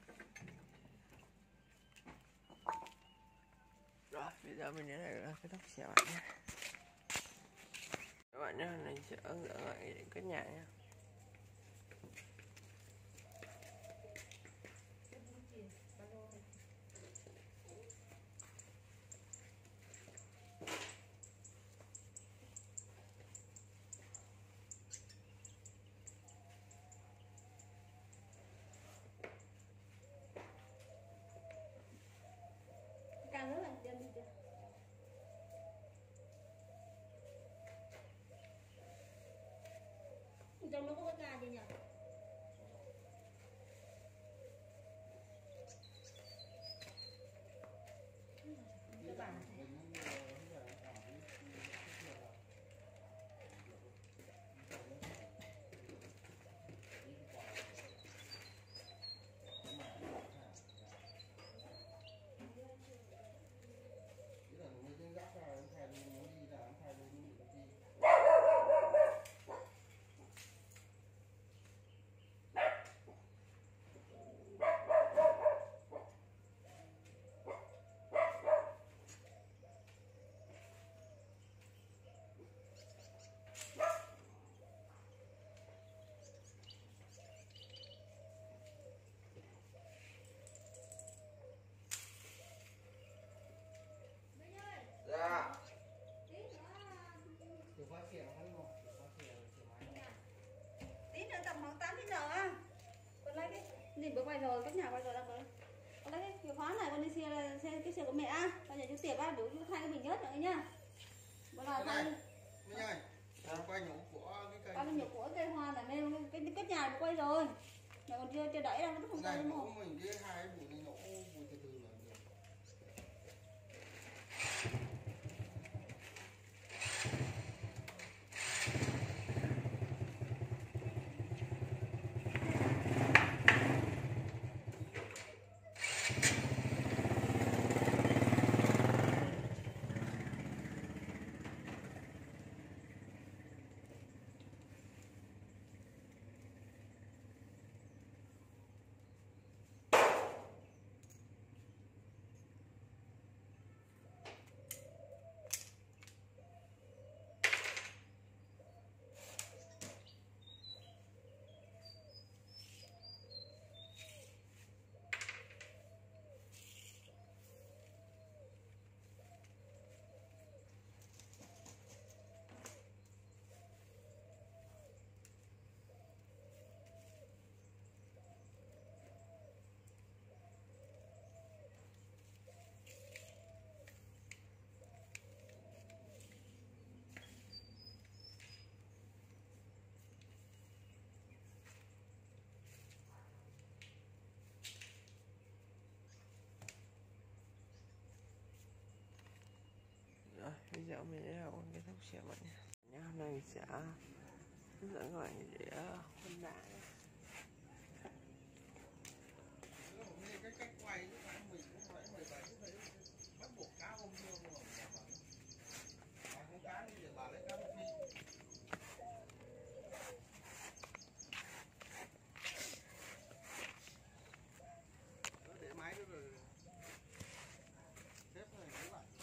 Rồi, bây giờ mình đến đây là cái tóc xe bạn nhé. Các bạn nhé, mình sẽ ấn dẫn lại cái nhà nhé. Càng nữa là đem đi chưa? Trong nó có cái ca gì nhỉ? Các bạn Dạ. tí nữa tầm khoảng tám chín giờ á. Con lấy cái nhìn bữa quay rồi, các nhà quay rồi đang tới. cái khóa này con đi xe là xe cái xe của mẹ á, tao nhà chú tiệp á, đủ chú thay cái bình nhất nữa nhá. Bữa nào thay Minh ơi, quay nhổ của cái cây. tao đi nhổ của cây hoa này nên cái cái nhà nó quay rồi. Mà còn chưa chưa đẩy ra nó không Này quay nổ đúng không? mình cái hai bụi này nổ bụi từ từ là được. Rồi, bây giờ mình sẽ làm kết thúc xe bạn nha. Nhá, hôm nay mình sẽ hướng dẫn các bạn để phân đá. Cái cách quay chứ không mình cũng phải mười bảy chứ phải bắt buộc cá không chưa mà bà con cá đi để bà lấy cá phi. Đó, để máy đó rồi xếp này các bạn.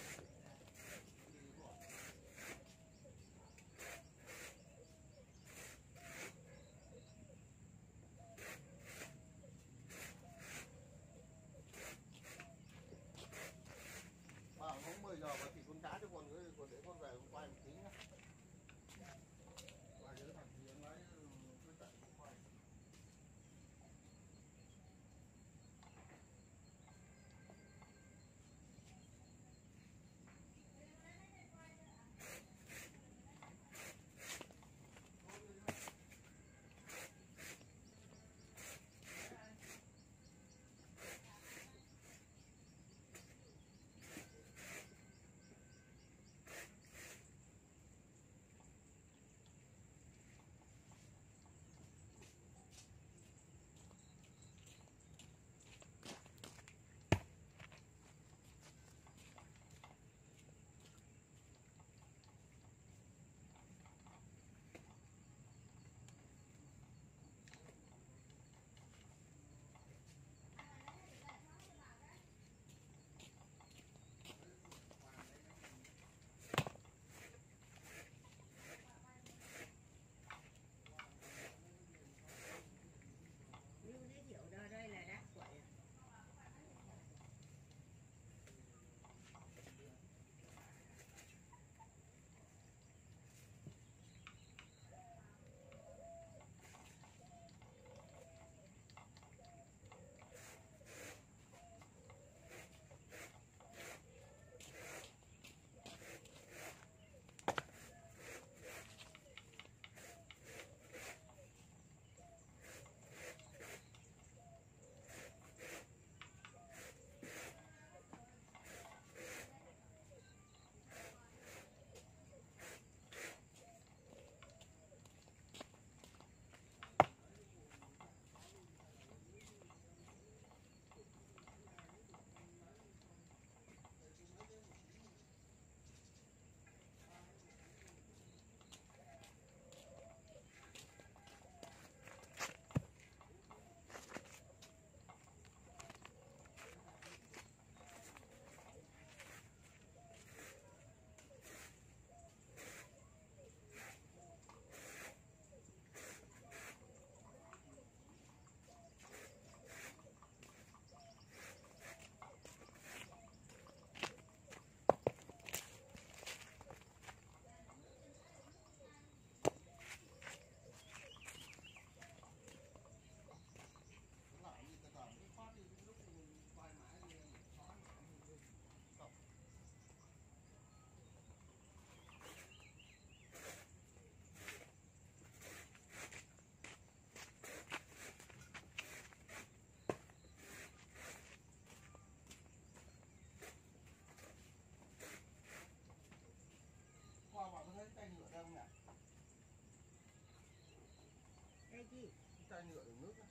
chứ. Chai nhựa đựng nước á.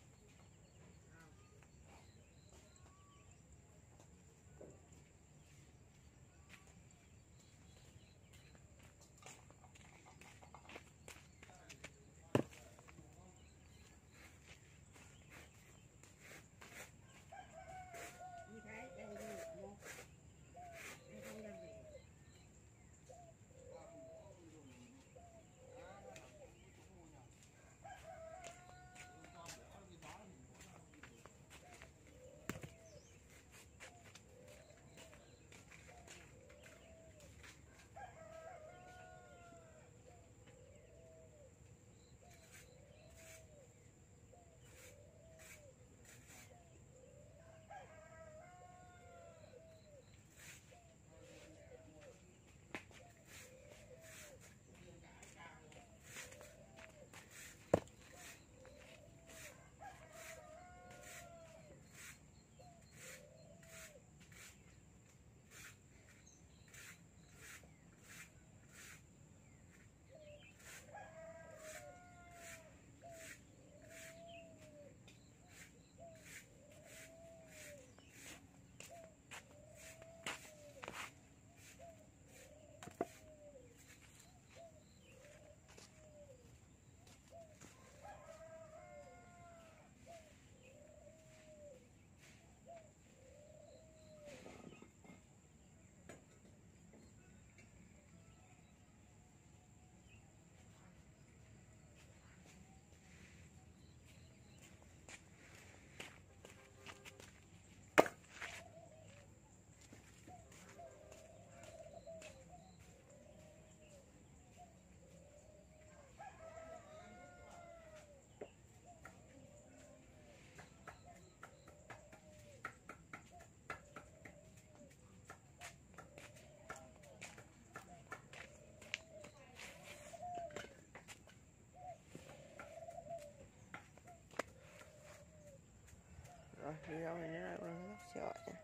Rồi video này đến đây cũng chào bạn nhé.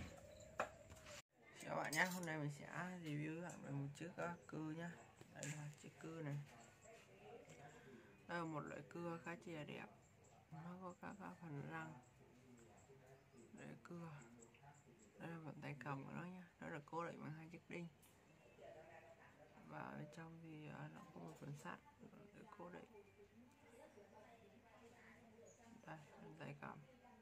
Chào bạn nhé, hôm nay mình sẽ review bạn về một chiếc uh, cưa nhá. Đây là chiếc cưa này. Đây là một loại cưa khá chi là đẹp. Nó có các, các phần răng để cưa. Đây là phần tay cầm của nó nhá. Nó được cố định bằng hai chiếc đinh. Và bên trong thì uh, nó có một phần sắt để cố định. Đây, phần tay cầm.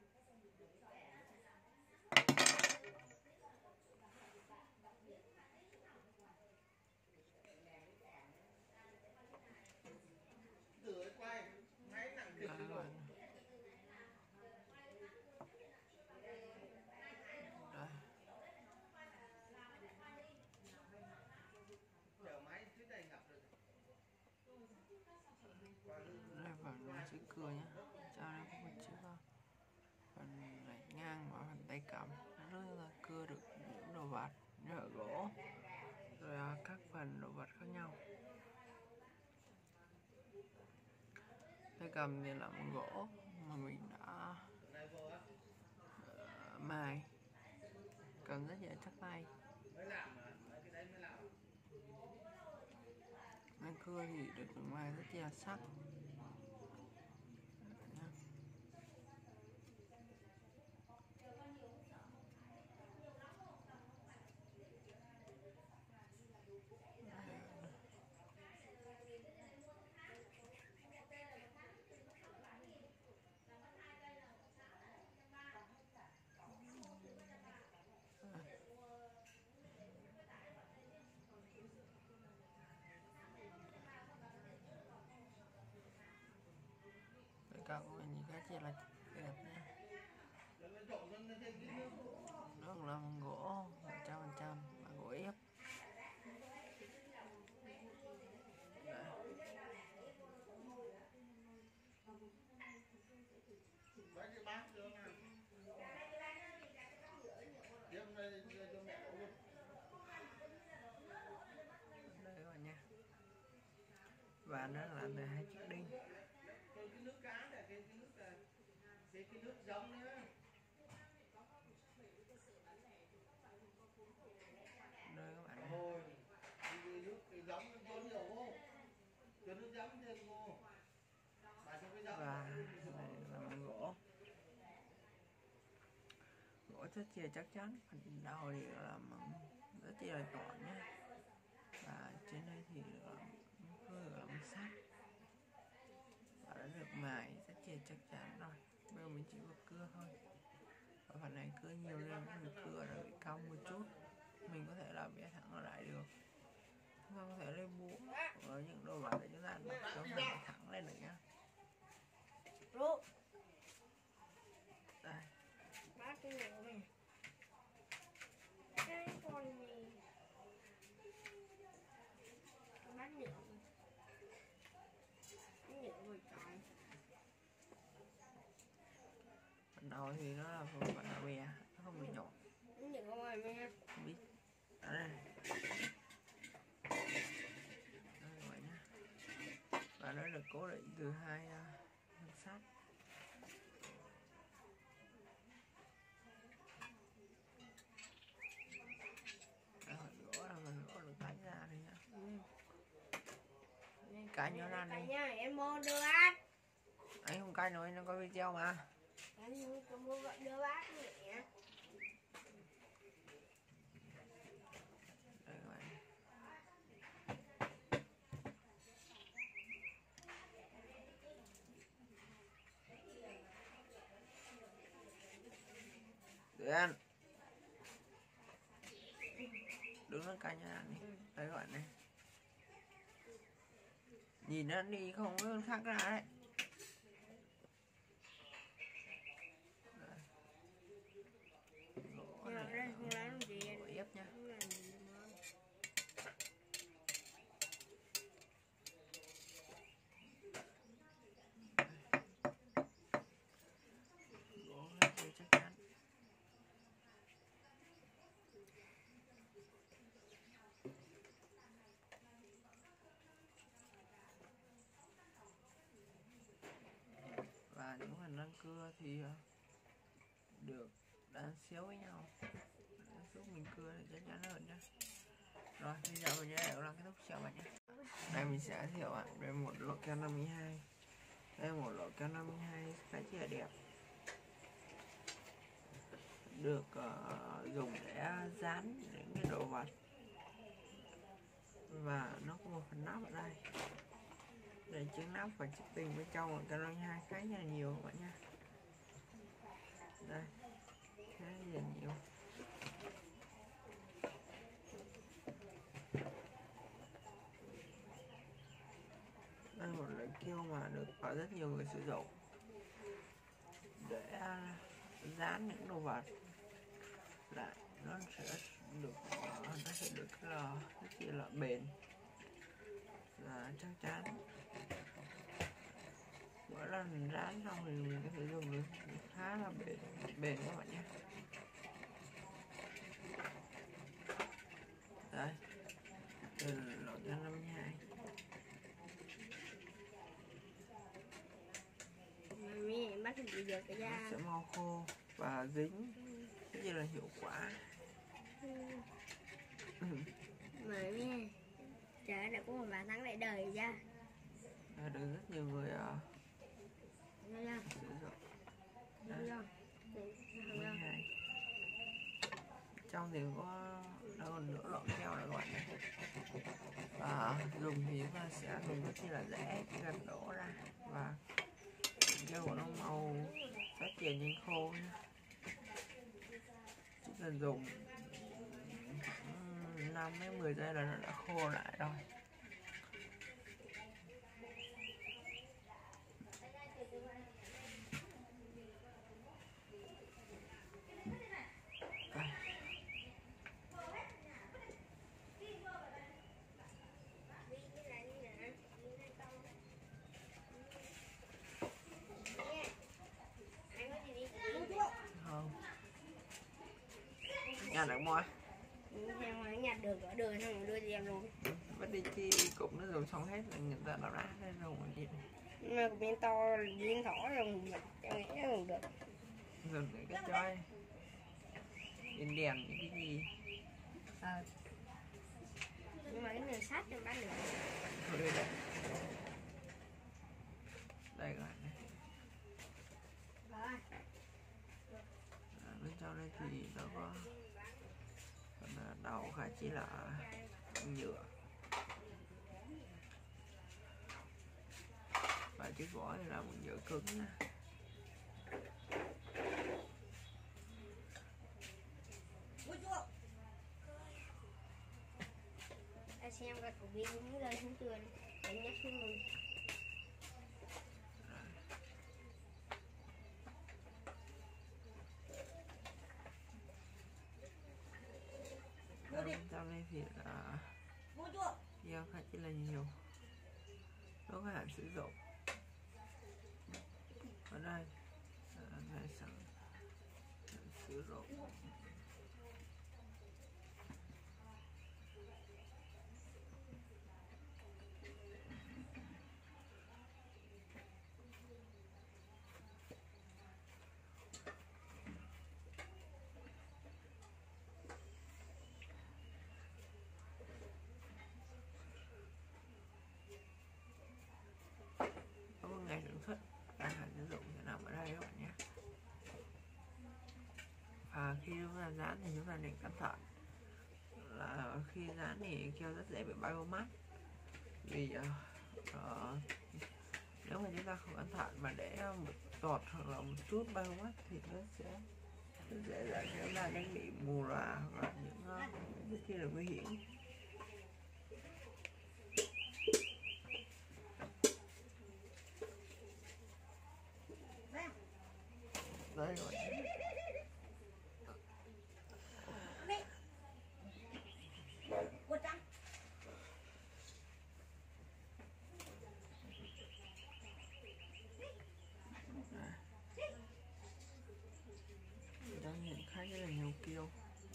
Từ quay máy nặng thiệt Đây, rồi. đây. Chở máy dưới đây ngập rồi. Đây phần chiếc cưa nhá. Cho nó có một chiếc uh, phần lạch ngang và phần tay cầm. Nó rất là cưa được những đồ vật như ở gỗ, rồi uh, các phần đồ vật khác nhau. Tay cầm thì là một gỗ mà mình đã uh, mài, cầm rất dễ chắc tay. Mới làm mà, cái đấy mới làm. Nên cưa thì được mài rất là sắc. Tay cầm của mình thì khá chi là đẹp nha. Nó là bằng gỗ một trăm phần trăm và gỗ ép. Đấy cái bát cho nào. Đem đây cho mẹ đổ luôn. Đây các bạn nha. Và nó làm từ hai chiếc đinh. Cái nước cá này, cái nước cái cái nước giống nữa. Đây các bạn nha. Ôi, cái nước cái giống nó có nhiều vô. Cho nước giống thêm vô. Bà cho cái rất chia chắc chắn, phần đầu thì làm rất chia là nhỏ nhé, và trên đây thì làm hơi làm sắt và đã được mài rất chia chắc chắn rồi. Bây giờ mình chỉ có cưa thôi, và phần này cưa nhiều nên mình cưa nó bị cong một chút, mình có thể làm bẻ thẳng nó lại được. Chúng ta có thể lấy búa ở những đồ vật để chúng ta đặt cho nó thẳng lên được nhá. Đây. Bác cái nhựa này. Cái con này. Bác nhựa. Bác nhựa rồi trời. Phần đầu thì nó là phần phần là bè, nó không bị nhọn. Bác nhựa con này nha. Không biết. Đó đây. Đây vậy nhá. Và nó được cố định từ hai thân uh, sắt. Gỗ là mình gỗ được cánh ra đây nhá. Ừ. Cánh nó ra Cả đi. nhà em mua đưa bác. Anh không canh rồi, nó có video mà. Anh có mua đưa bác nhỉ. Đây các bạn. Để ăn. Đứng nó canh ra đi. Đây các bạn này. Nhìn nó đi không có khác ra đấy. Gỗ Đây, này không làm gì anh. gỗ ép nha. Không làm gì mà. Gỗ rất là chắc chắn. Và những phần răng cưa thì được đan xéo với nhau giúp mình cưa để chắc chắn hơn nhé. Rồi bây giờ mình sẽ làm cái thúc chào bạn nhé. Đây mình sẽ giới thiệu bạn đây một lỗ keo năm mươi hai. Đây là một lỗ keo năm mươi hai khá là đẹp, được uh, dùng để dán những cái đồ vật, và nó có một phần nắp ở đây để chứa nắp và chữ tình bên trong của Canon hai khá là nhiều các bạn nha. Đây khá là nhiều. Đây là một loại keo mà được có rất nhiều người sử dụng để dán những đồ vật lại, nó sẽ được nó sẽ được là rất là bền và chắc chắn. Mỗi lần dán xong thì mình có thể dùng được khá là bền bền các bạn nhé. Đây, đây là lỗ keo năm mươi hai. Mami bắt thì được cái Nó da. sẽ mau khô và dính rất là hiệu quả. Mami trời đã có một bà thắng lại đời ra. Và được rất nhiều người uh, Đây ra. sử dụng. Đây ra. năm mươi hai. Trong thì có nó còn nửa lọn keo này các bạn nhé. Và dùng thì chúng ta sẽ dùng rất là dễ, chỉ cần đổ ra và keo của nó màu phát triển nhanh khô nhé. Chỉ cần dùng năm đến mười giây là nó đã khô lại rồi. Đây. Không. Nhà được mua. Em ở nhà được ở đường xong rồi đưa cho em luôn. Vẫn đi chi cũng nó dùng xong hết là người ta làm ra đây dùng cái gì này. Nhưng mà bên to liên thỏ rồi mình em nghĩ nó không được. Dùng để cái chơi đèn đèn những cái gì. Ờ. Nhưng mà cái nền sắt em bán được. Thôi đây đây. Đây các bạn này. Rồi. À, bên trong đây thì chỉ là nhựa, và chiếc vỏ thì là một nhựa cứng nè. Anh xem coi cục pin cũng rơi xuống chưa, anh nhắc xuống luôn. Trong đây thì là giao khá chỉ là nhiều, nó có hạn sử dụng. Ở đây là ngày sản sử dụng. Ngày sản xuất, đang hạn sử dụng sẽ nằm ở đây các bạn nhé. À, khi chúng ta dán thì chúng ta nên cẩn thận là khi dán thì keo rất dễ bị bao mắt, vì uh, uh, nếu mà chúng ta không cẩn thận mà để một giọt hoặc là một chút bao mắt thì nó sẽ rất dễ dẫn chúng ta đến bị mù lòa hoặc là những uh, rất chi là nguy hiểm. Đây rồi. Đang hiện khá rất là nhiều keo.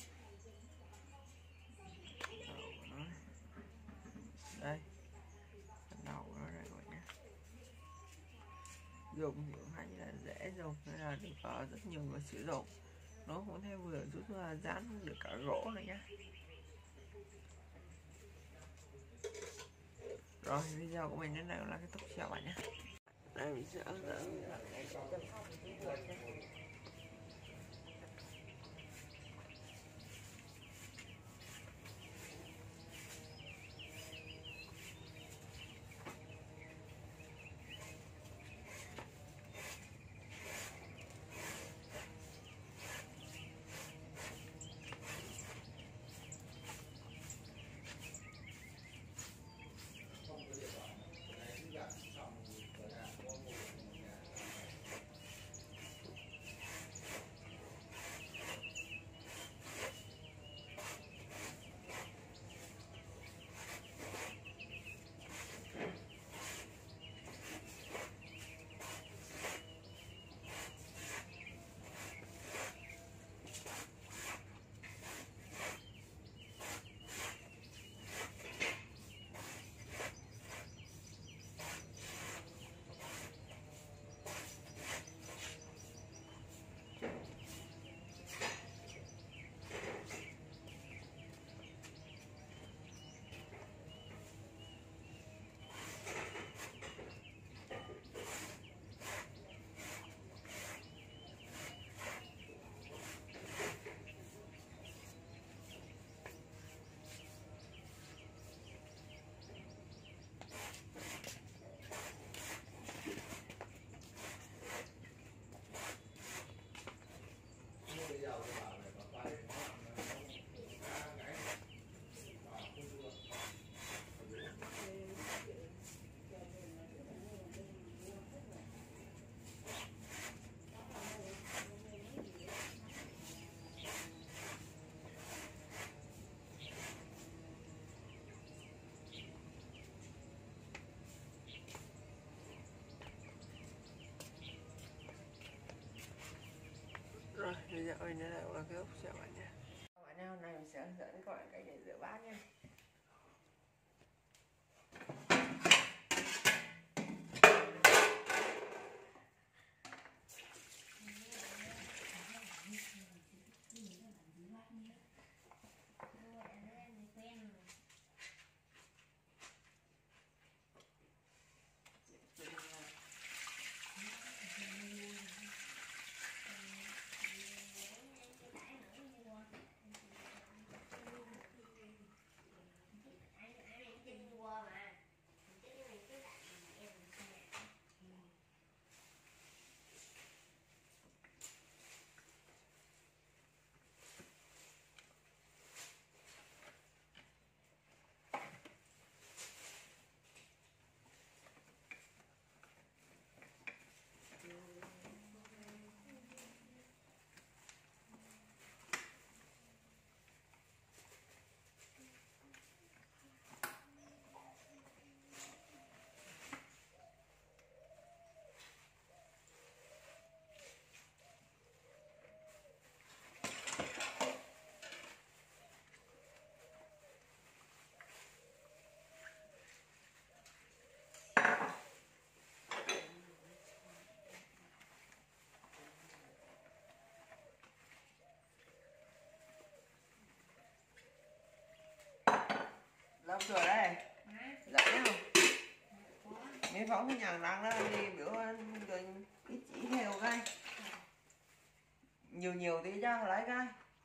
Đây, đầu của nó đây rồi nhé. Dùng thì cũng khá là dễ dùng, nên là được uh, rất nhiều người sử dụng. Nó cũng theo vừa giúp uh, dán được cả gỗ này nhá. Rồi video của mình đến đây là kết thúc, chào bạn nhé. Đây mình sẽ hướng dẫn Rồi, video này là kết thúc, chào bạn nhé. Các bạn nhé, hôm nay mình sẽ hướng dẫn các bạn cách để rửa bát nhé. Nghe phóng cái nhà đang đó đi biểu anh rồi cái chỉ theo cái nhiều nhiều tí cho lấy cái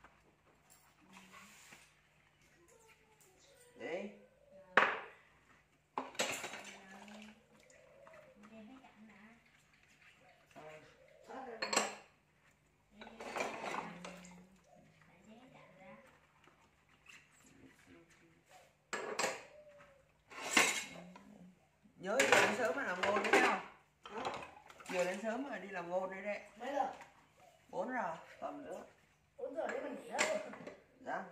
đi. Nhớ giờ đến sớm mà làm ngôn đấy không? Giờ đến sớm mà đi làm ngôn đấy đấy. Mấy giờ? Bốn giờ, tầm nữa. Bốn giờ đấy mình nghỉ hết rồi. Dạ.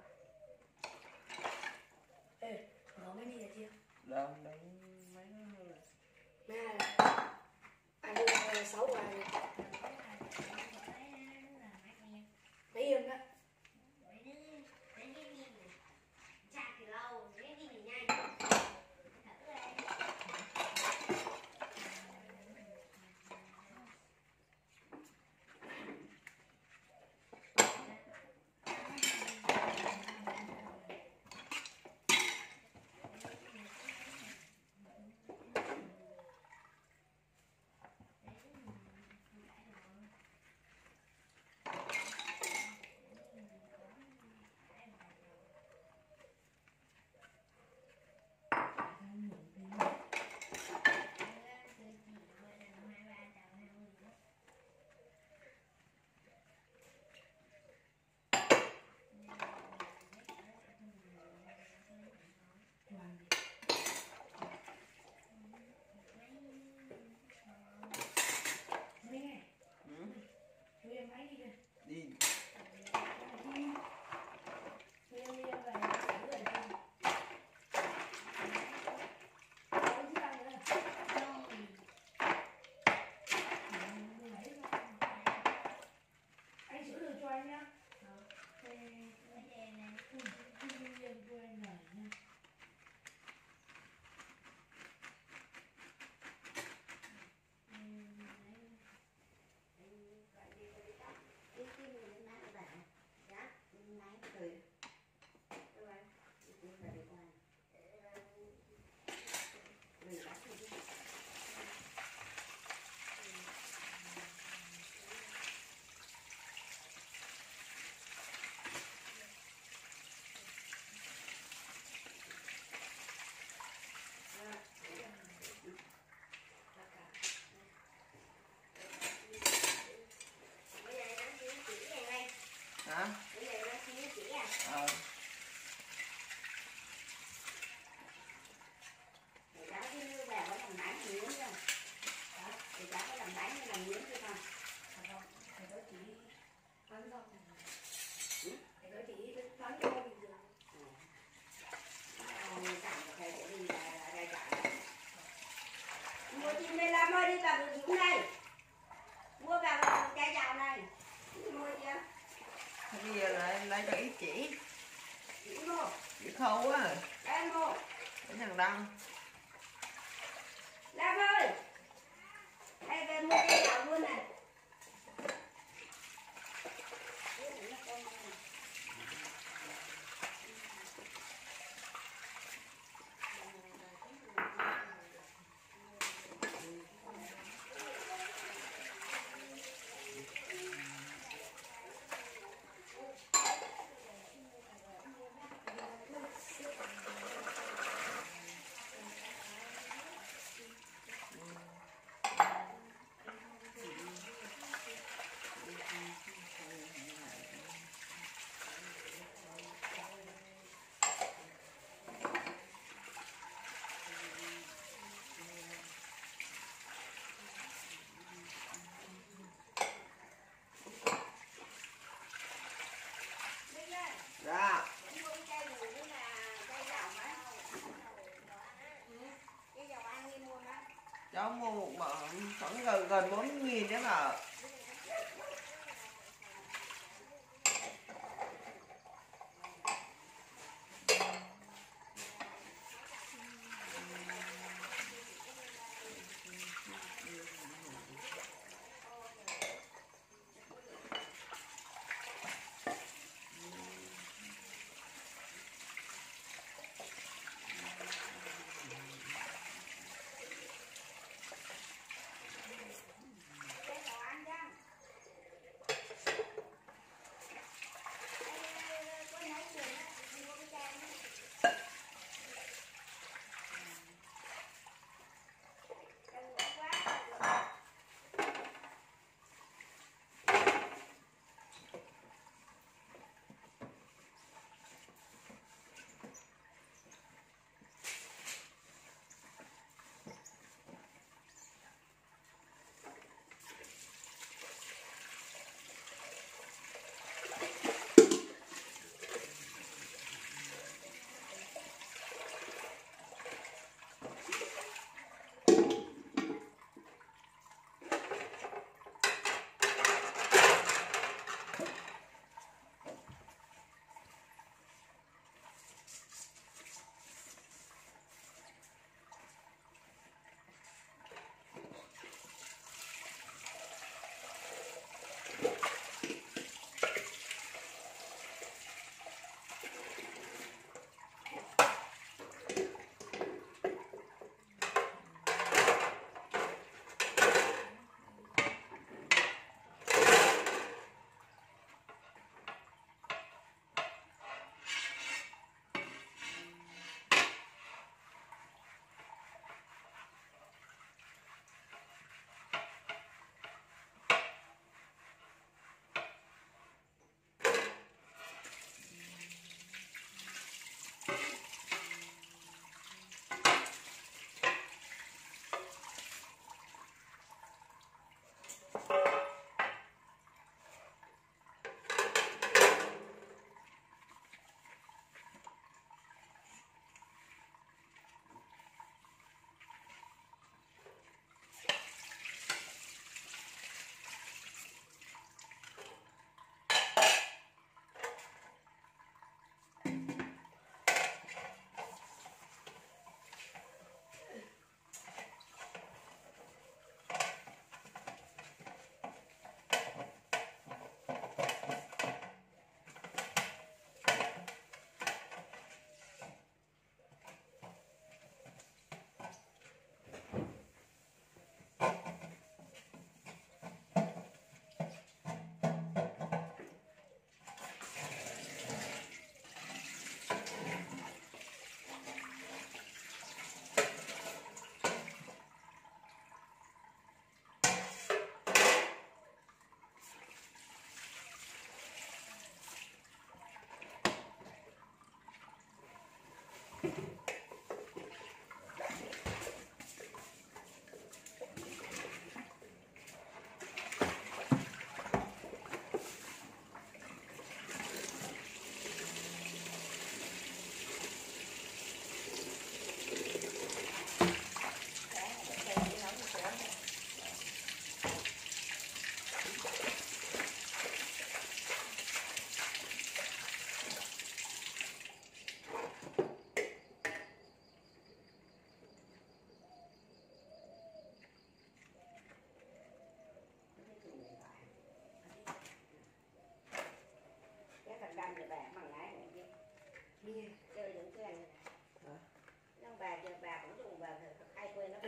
Ê, nó mới đi là chưa? Đâu, đấy mấy nữa. Mẹ anh đi sáu giờ này. Mấy yên đó. Đi. Anh sửa được cho anh nhá. Hả? Ờ. Mua chim đây làm ơi đi vào đường Dũng này. Mua vào cái dạo này. Mua chưa? Thế bây giờ là em lấy cho ít chỉ. Chỉ mua. Chỉ khâu á. Em mua. Cái thằng Đăng. Lam ơi. Đây về mua cái dạo luôn này. Dạ. Cháu mua một bờ khoảng gần gần bốn nghìn đấy mà.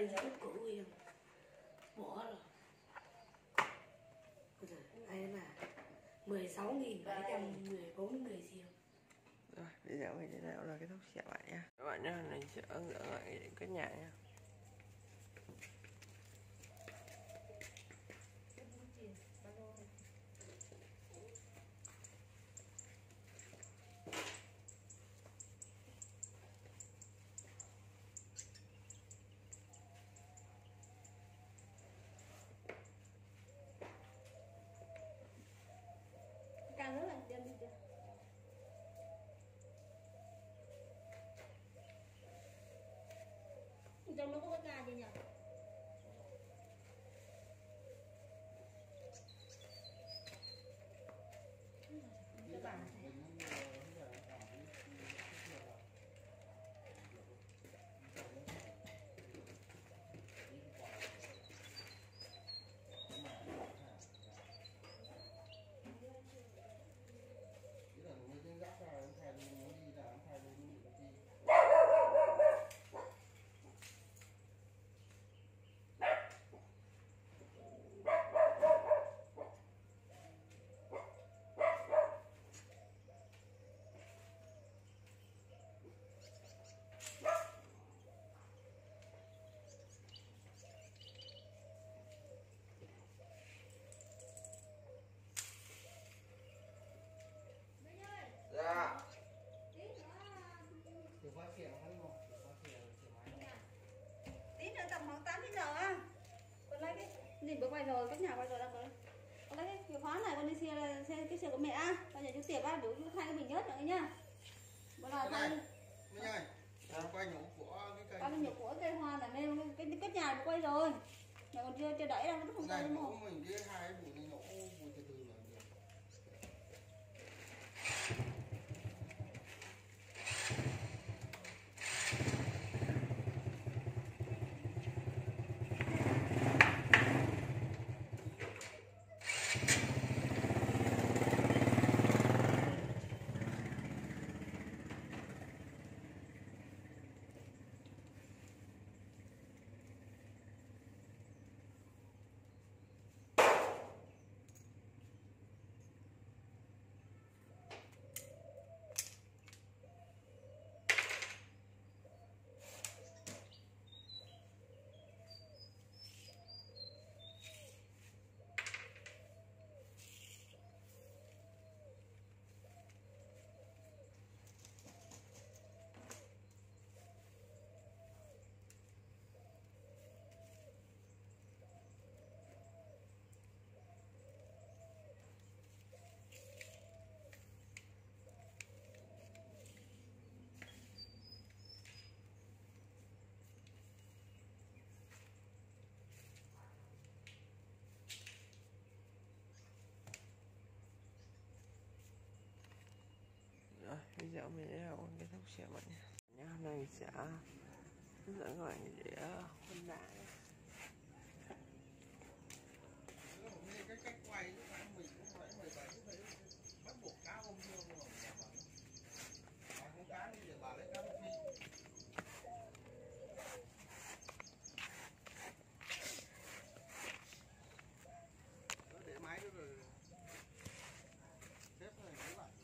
anh sẽ cũ em bỏ rồi. Đây là mười sáu nghìn bảy trăm mười bốn người xem. Rồi, bây giờ mình sẽ nào là kết thúc chia bạn nha. Các bạn nhá, mình sẽ hướng dẫn lại cách nhảy nha. Càng rất là điên đi kìa. Trong nó có cái gà gì nhỉ? Cái bà này. Dạ. Tí nữa tầm khoảng tám giờ á. Con lấy cái gì bữa quay rồi, các nhà quay rồi đang rồi. Con lấy cái chìa khóa này con đi xe là xe cái xe của mẹ á. Bây giờ chú tiệp á, đủ chú thay cái bình nhất nữa nhá. Bữa nào thay đi. Minh ơi, quay nhổ của cái cây. Con nhổ của cây hoa này nên cái cái nhà quay rồi. Mẹ còn chưa chưa đẩy đâu, nó không Này quay đúng nhổ không? mình cái hai cái bụi này nhổ bụi từ từ là được. Rồi, bây giờ mình sẽ làm kết thúc chia bạn nha. Nhá, hôm nay mình sẽ hướng dẫn các bạn để phân đá. Cái cách quay chứ phải mình cũng phải mười bảy chứ phải bắt buộc cá không thương mà bà con cá đi để bà lấy cá phi. Để máy đó rồi xếp này các bạn.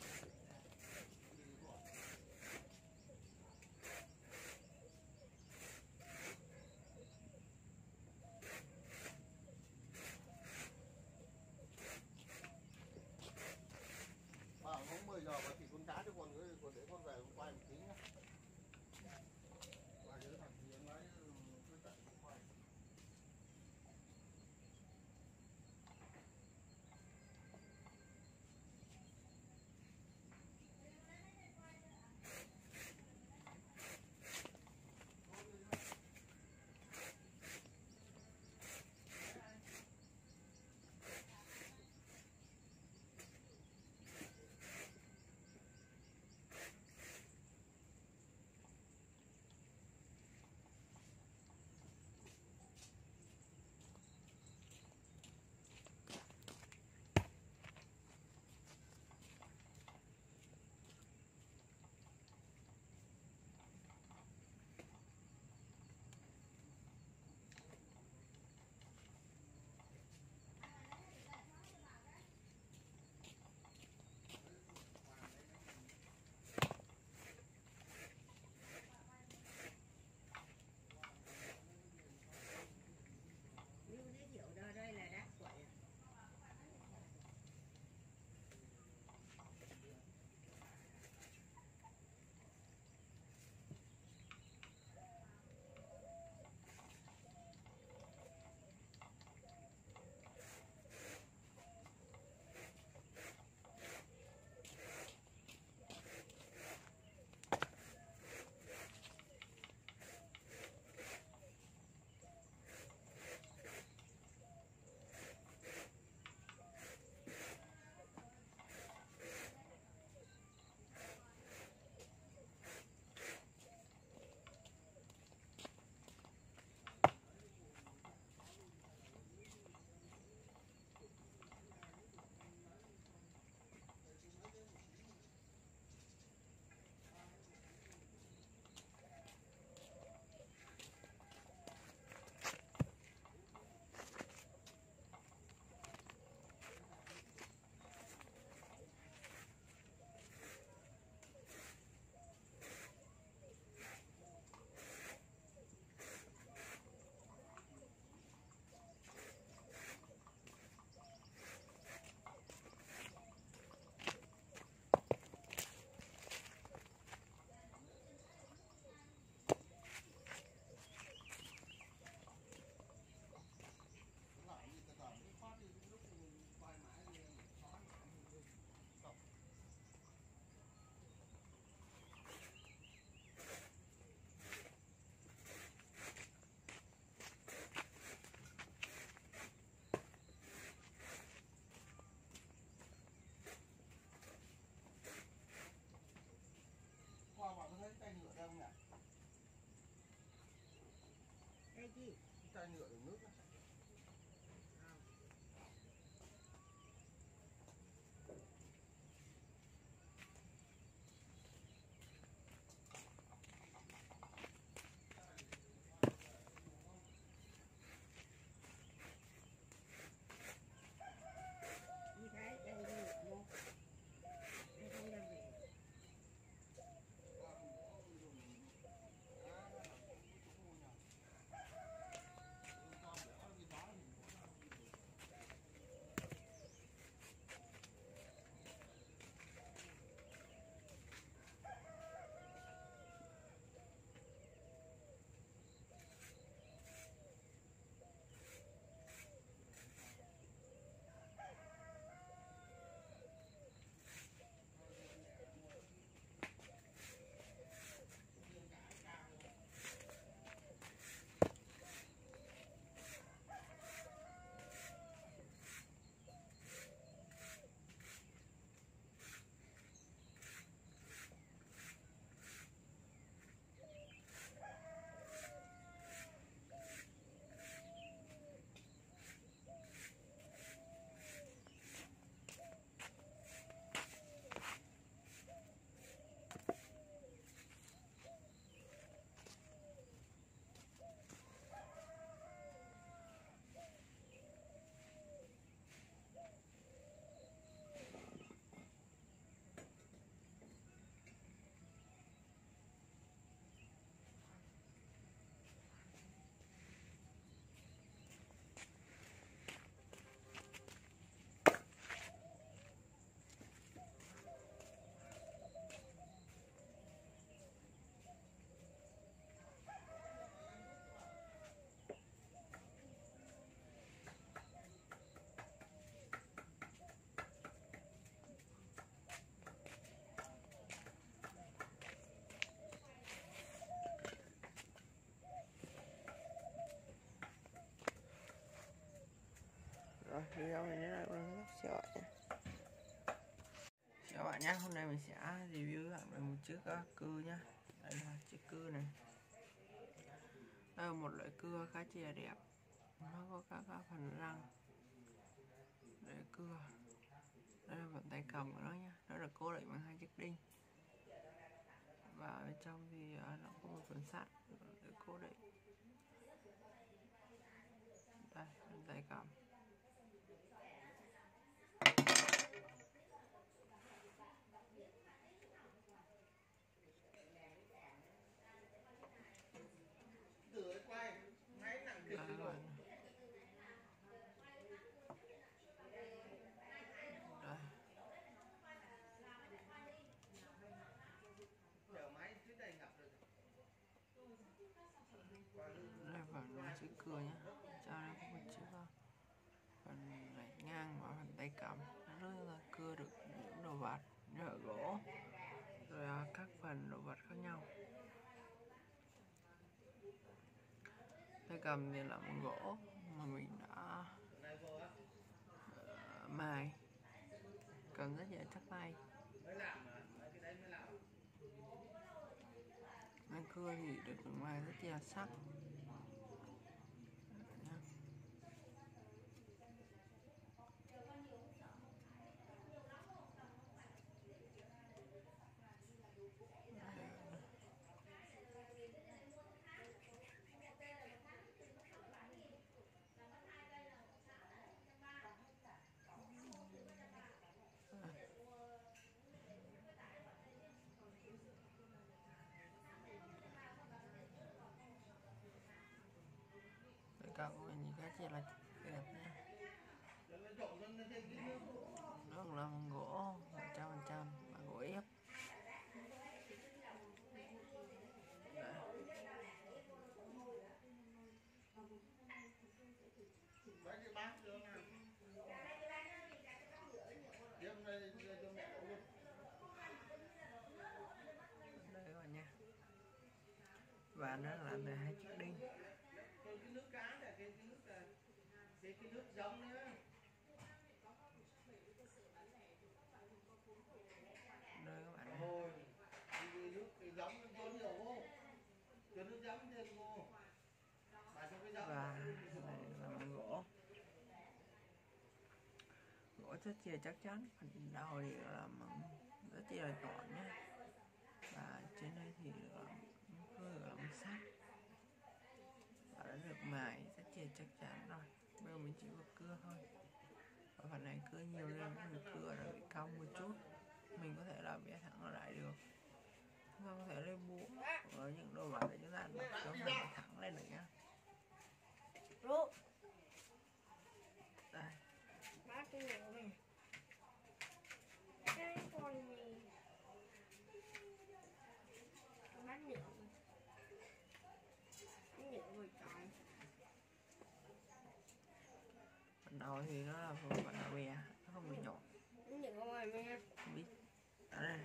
chứ, chai nhựa đựng nước á. Như thế đây đi một đây không đem về. Rồi, video này đến đây cũng đã kết thúc. Chào bạn nhé. Chào bạn nhé, hôm nay mình sẽ review lại một chiếc uh, cưa nhá. Đây là chiếc cưa này. Đây là một loại cưa khá chi là đẹp. Nó có các, các phần răng để cưa. Đây là phần tay cầm của nó nhá. Nó được cố định bằng hai chiếc đinh. Và bên trong thì uh, nó có một phần sắt để cố định. Đây, phần tay cầm. Từ quay, máy nặng thiệt Đây, rồi. đây. Chở máy dưới đây ngập rồi. Đây phần chiếc cưa nhé. Cho nó có một chiếc uh, phần rạch ngang và phần tay cầm. Nó rất là cưa được những đồ vật như ở gỗ, rồi uh, các phần đồ vật khác nhau. Tay cầm thì là một gỗ mà mình đã uh, mài, cầm rất dễ chắc tay. Mang cưa thì được mài rất là sắc. Tất cả của mình nhìn khá chỉ là đẹp nha. Nó là bằng gỗ một trăm phần trăm là gỗ ép. Lấy cái bát cho nè. Đem đây cho mẹ luôn. Đây các bạn nha. Và nó là từ hai chiếc đinh. Cái nước cá này, cái nước cái cái nước giống nữa. Đây các bạn. Thôi, cái nước cái giống nó nhiều vô. Cho nước giống thêm vô. Bà cho cái và đây là mảng gỗ. Gỗ rất chia chắc chắn, phần đầu thì làm rất chia là nhọn nhé, và trên đây thì cưa làm sắt và đã được mài rất chia chắc chắn rồi. Bây giờ mình chỉ có cưa thôi, và phần này cưa nhiều lên mình cưa là bị cong một chút, mình có thể làm bẻ thẳng lại được, không có thể lên buộc ở những đồ vật để chúng ta đặt cho mình thẳng lên được nhá. Đây. Bác cái nhựa này. Cái con này. Bác nhựa. Cái nhựa rồi trời. Phần đầu thì nó là phần phần đầu bè, nó không bị nhọn. Cái nhựa ngoài mẹ. Không biết. Đó đây.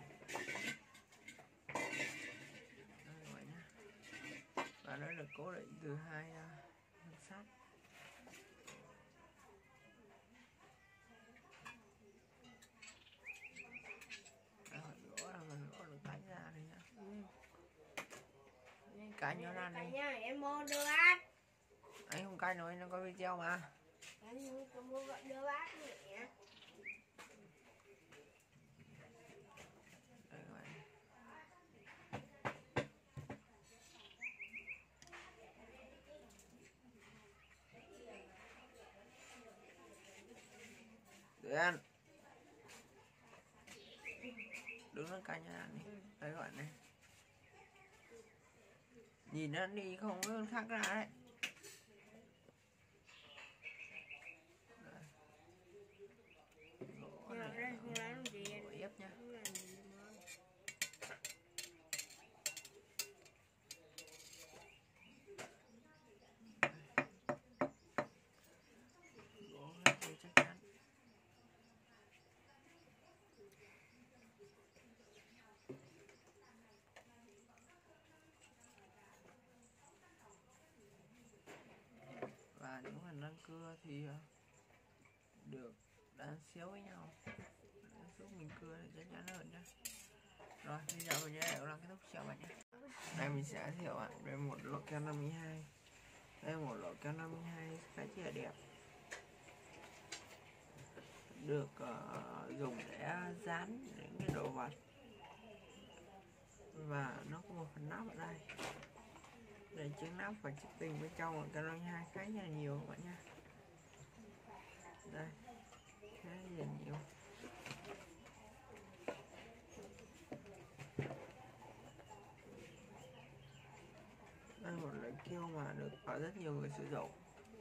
Đây vậy nhá. Và nó được cố định từ hai uh, sắt. Gỗ là mình gỗ được đánh ra đây nhá. Ừ. Cãi nhau ra đi. Nha, em mua đưa bác. Anh không cãi nữa, nó có video mà. Anh có mua gọi đưa bác mẹ. Đây vậy. Đen. Đứng lên cạnh nhà đi. Đấy các bạn này. Nhìn nó đi không có khác ra đấy. Đây. Gỗ này. Đây, không làm gì. Gỗ ép nhá. Không làm gì mà. Gỗ rất là chắc chắn. Và những phần răng cưa thì được đan xéo với nhau để giúp mình cưa để chắc chắn hơn nhé. Rồi bây giờ mình sẽ làm kết thúc chào bạn nhé. Đây mình sẽ giới thiệu bạn về một lỗ keo năm mươi hai. Đây là một lỗ keo năm mươi hai khá chi là đẹp, được uh, dùng để dán những cái đồ vật, và nó có một phần nắp ở đây để chiếc nắp và chiếc bình bên trong của keo năm mươi hai khá là nhiều các bạn nha. Đây khá là nhiều. Đây một loại keo mà được có rất nhiều người sử dụng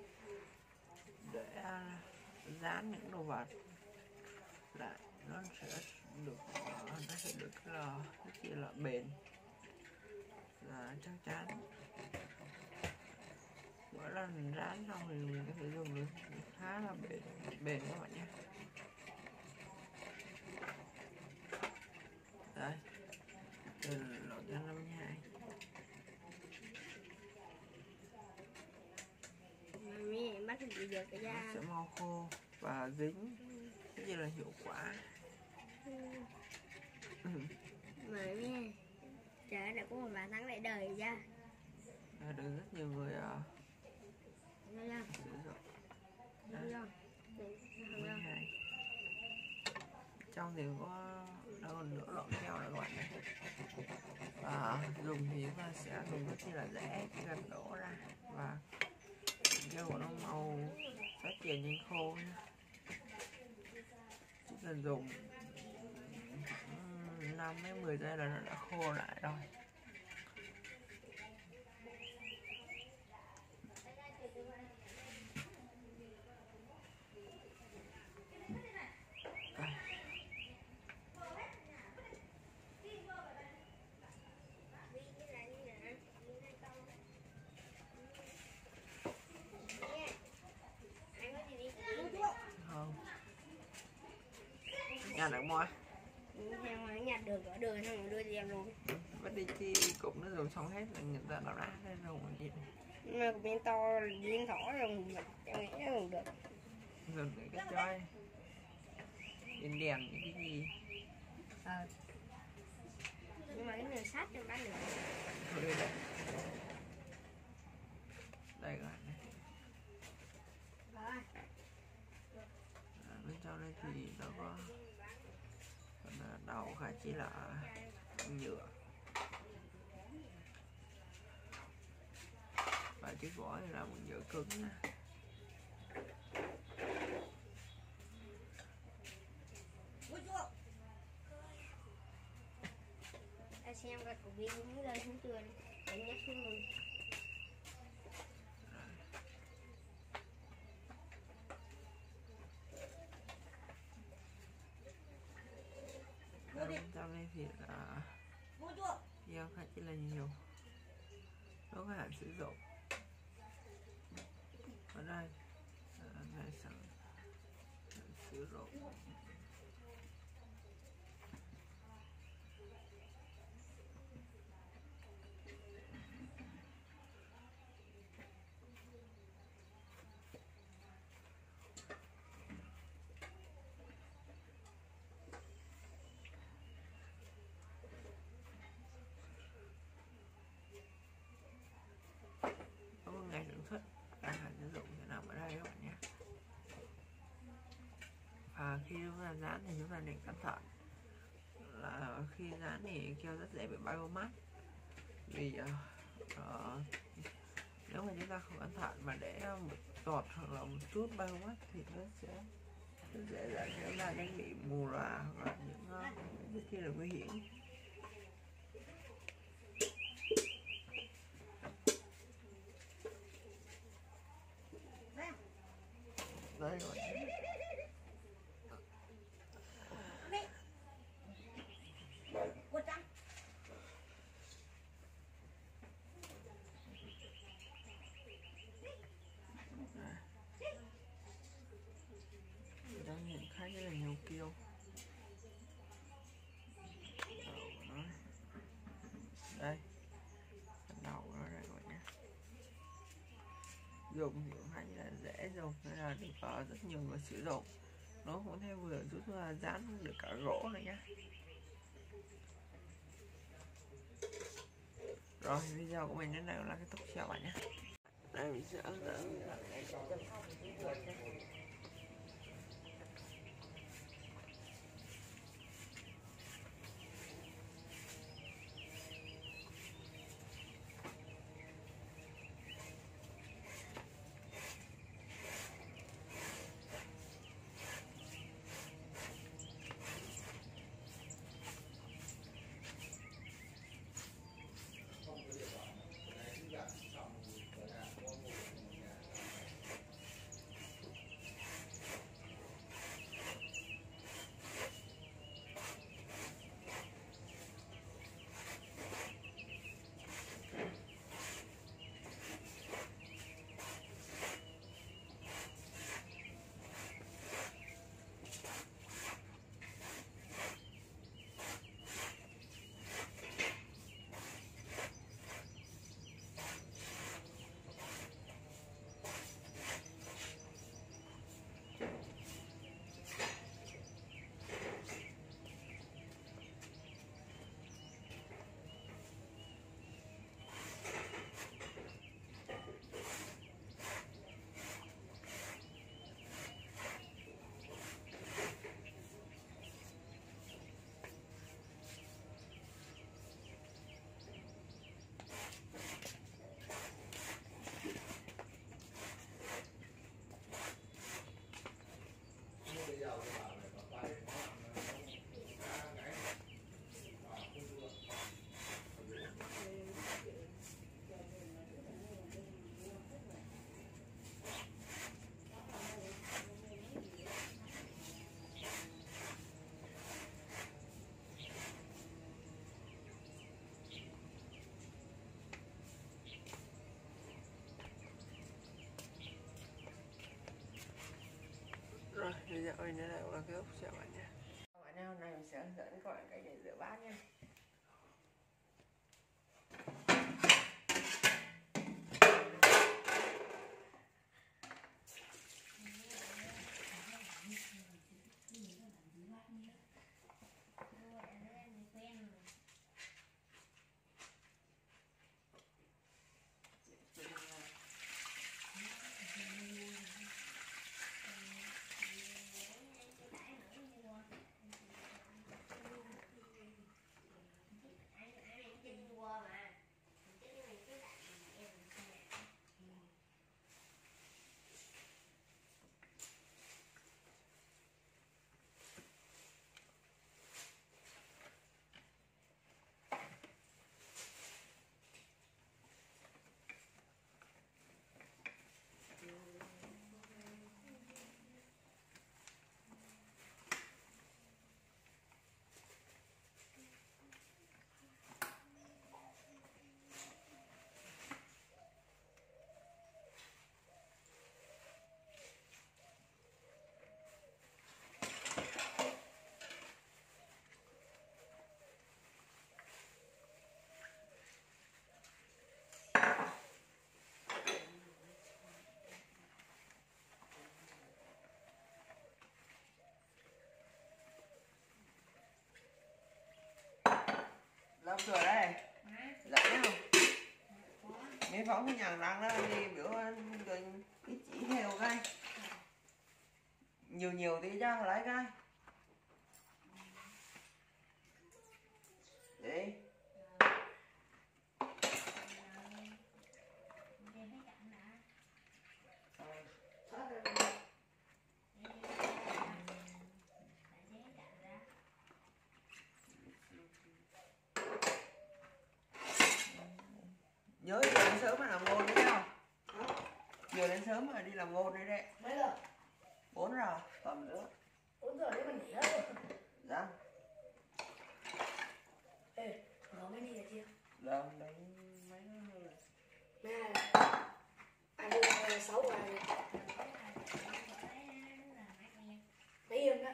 để dán những đồ vật lại, nó sẽ được nó sẽ được là rất là bền và chắc chắn. Mỗi lần dán xong thì mình có thể dùng được khá là bền bền các bạn nhé. Đây, đây là lỗ keo năm mươi hai. Mẹ bắt được được cái Nó da. sẽ mau khô và dính rất là hiệu quả. Ừ. Mời mẹ. Trời đã có một vài tháng lại đời ra. Đã được rất nhiều người uh, Đây ra. sử dụng. Đây ra. mười hai. Trong thì có đâu nửa lọ keo này các bạn này. Và dùng thì chúng ta sẽ dùng rất là dễ, chỉ cần đổ ra và keo của nó màu phát triển nhanh khô nhé. Chỉ cần dùng năm đến mười giây là nó đã khô lại rồi. Không. Nhà được mua. Em ở nhà đường ở đường xong rồi đưa cho em luôn. Bắt đi chi cũng nó dùng xong hết là người ta nó ra đây rồi gì. Mà của bên to liên thỏ rồi mình em nghĩ nó không được. Dùng để cái chơi. Đèn đèn những cái gì. À, Nhưng mà cái nồi sắt em bắt được. thôi đây đây. Đây các bạn này. bộ khác chỉ là nhựa và chiếc vỏ thì là một nhựa cứng nè. Ta xem coi cục viên nó lên xuống chưa nè. Để nhắc xuống luôn. Trong đây thì là dao khá chỉ là nhiều, nó có hạn sử dụng. Ở đây là này sẵn sử dụng. Có một ngày sản xuất đang hạn sử dụng sẽ nằm ở đây các bạn nhé. Và khi chúng ta dán thì chúng ta nên cẩn thận là khi dán thì keo rất dễ bị bao mát, vì uh, uh, nếu mà chúng ta không cẩn thận mà để một giọt hoặc là một chút bao mát thì nó sẽ rất dễ dẫn đến là những bị mù lòa hoặc là những uh, rất chi là nguy hiểm. Đây rồi. Đang nhìn khá là nhiều keo. Đây, đầu nó đây rồi nhé. Dùng thì cũng khá là dễ dùng, nên là được uh, rất nhiều người sử dụng. Nó cũng theo vừa giúp uh, dán được cả gỗ này nhé. Rồi video của mình đến đây là kết thúc, chào bạn nhé. Đây mình sẽ hướng dẫn rồi video này đến đây là kết thúc, chào bạn nhé. Các bạn nhé, hôm nay mình sẽ hướng dẫn các bạn cách để rửa bát nhé. đóng cửa đây. Dậy không? Mấy phóng cái nhà đang đó đi biểu anh gần cái chỉ theo cái. Nhiều nhiều tí cho lấy cái. Đi. Nhớ chiều đến sớm mà làm ngôn đấy không? Chiều đến sớm mà đi làm ngôn đấy đấy. Mấy giờ? Bốn giờ, tầm nữa. Bốn giờ đấy mình nghỉ hết rồi. Dạ. Ê, nó mới đi là chưa? Làm đánh mấy nó rồi. Nè, anh đưa sáu quà rồi. Mấy em đó.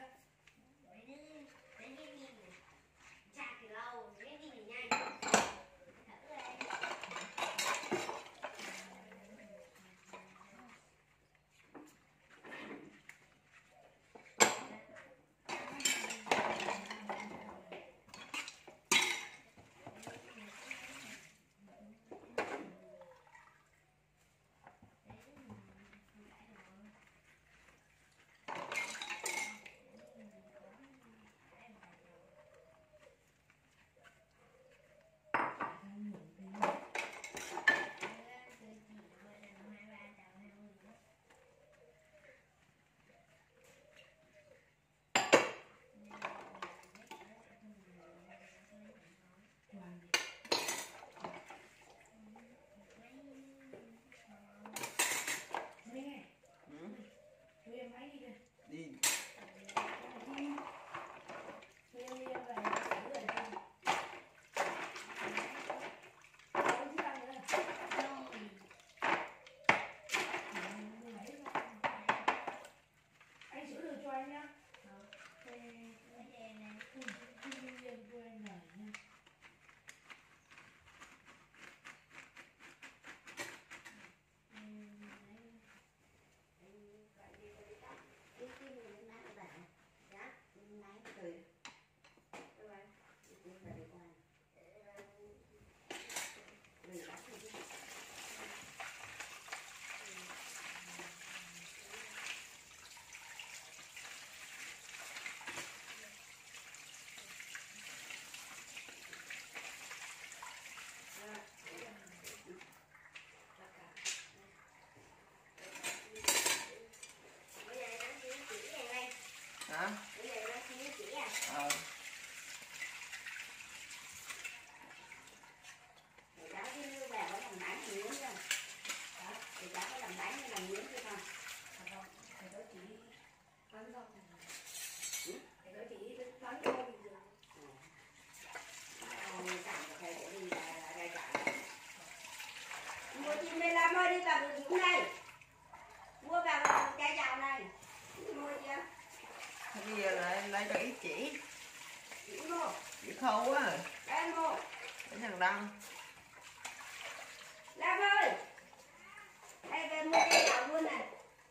Đi. Anh sửa được cho anh nhá. Hả? Ờ. Mua chim đây Lam ơi, đi vào đường Dũng này. Mua vào cái dạo này. Mua chưa? Thế bây giờ lại lấy cho ít chỉ. Chỉ mua. Chỉ khâu á. Em mua. Cái thằng Đăng. Lam ơi. Đây về mua cái dạo luôn này.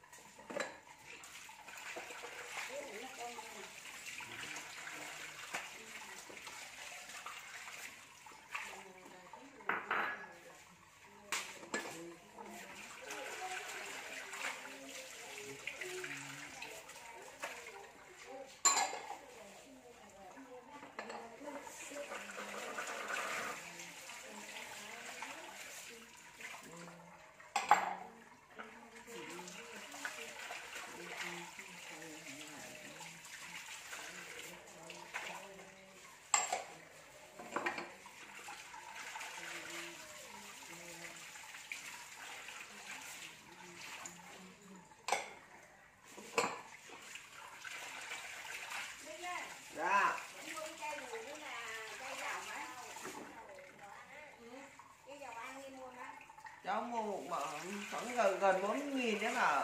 Dạ. Cháu mua một bọ khoảng gần gần bốn nghìn đấy mà.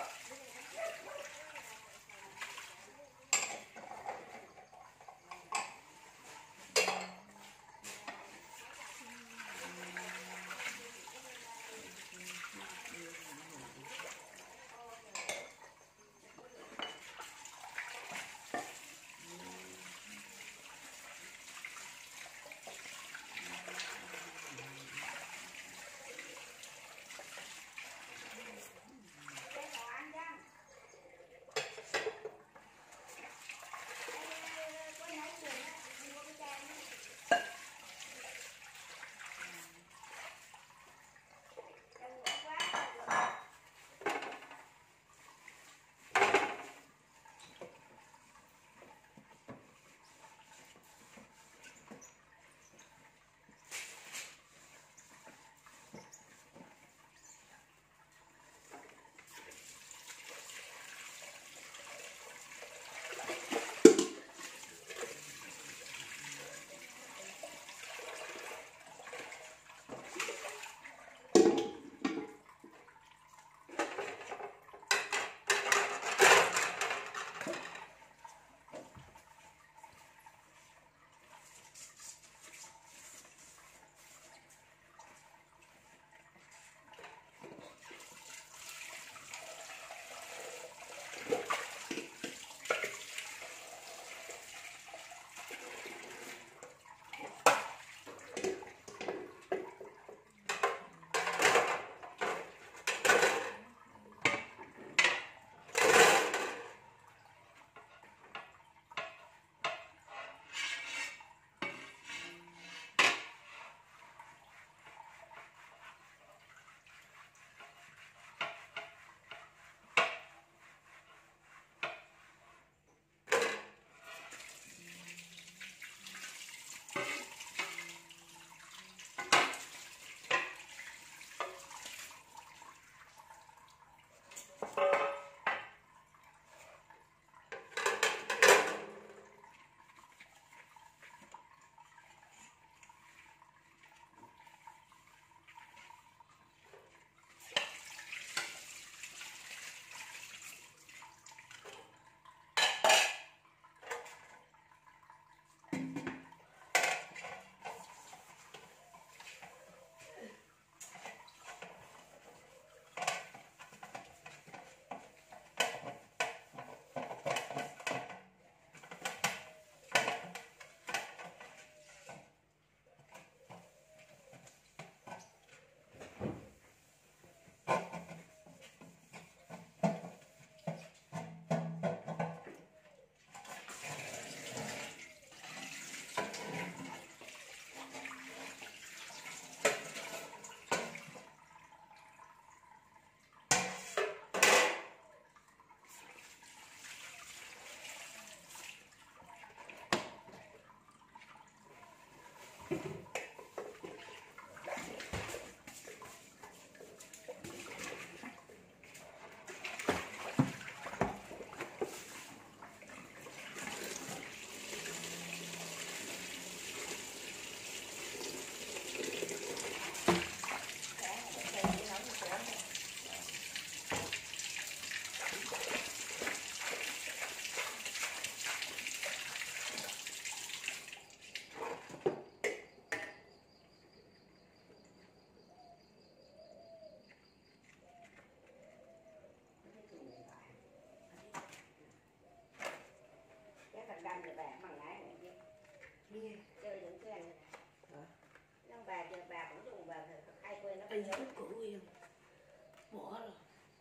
kênh YouTube của Huyền bỏ rồi.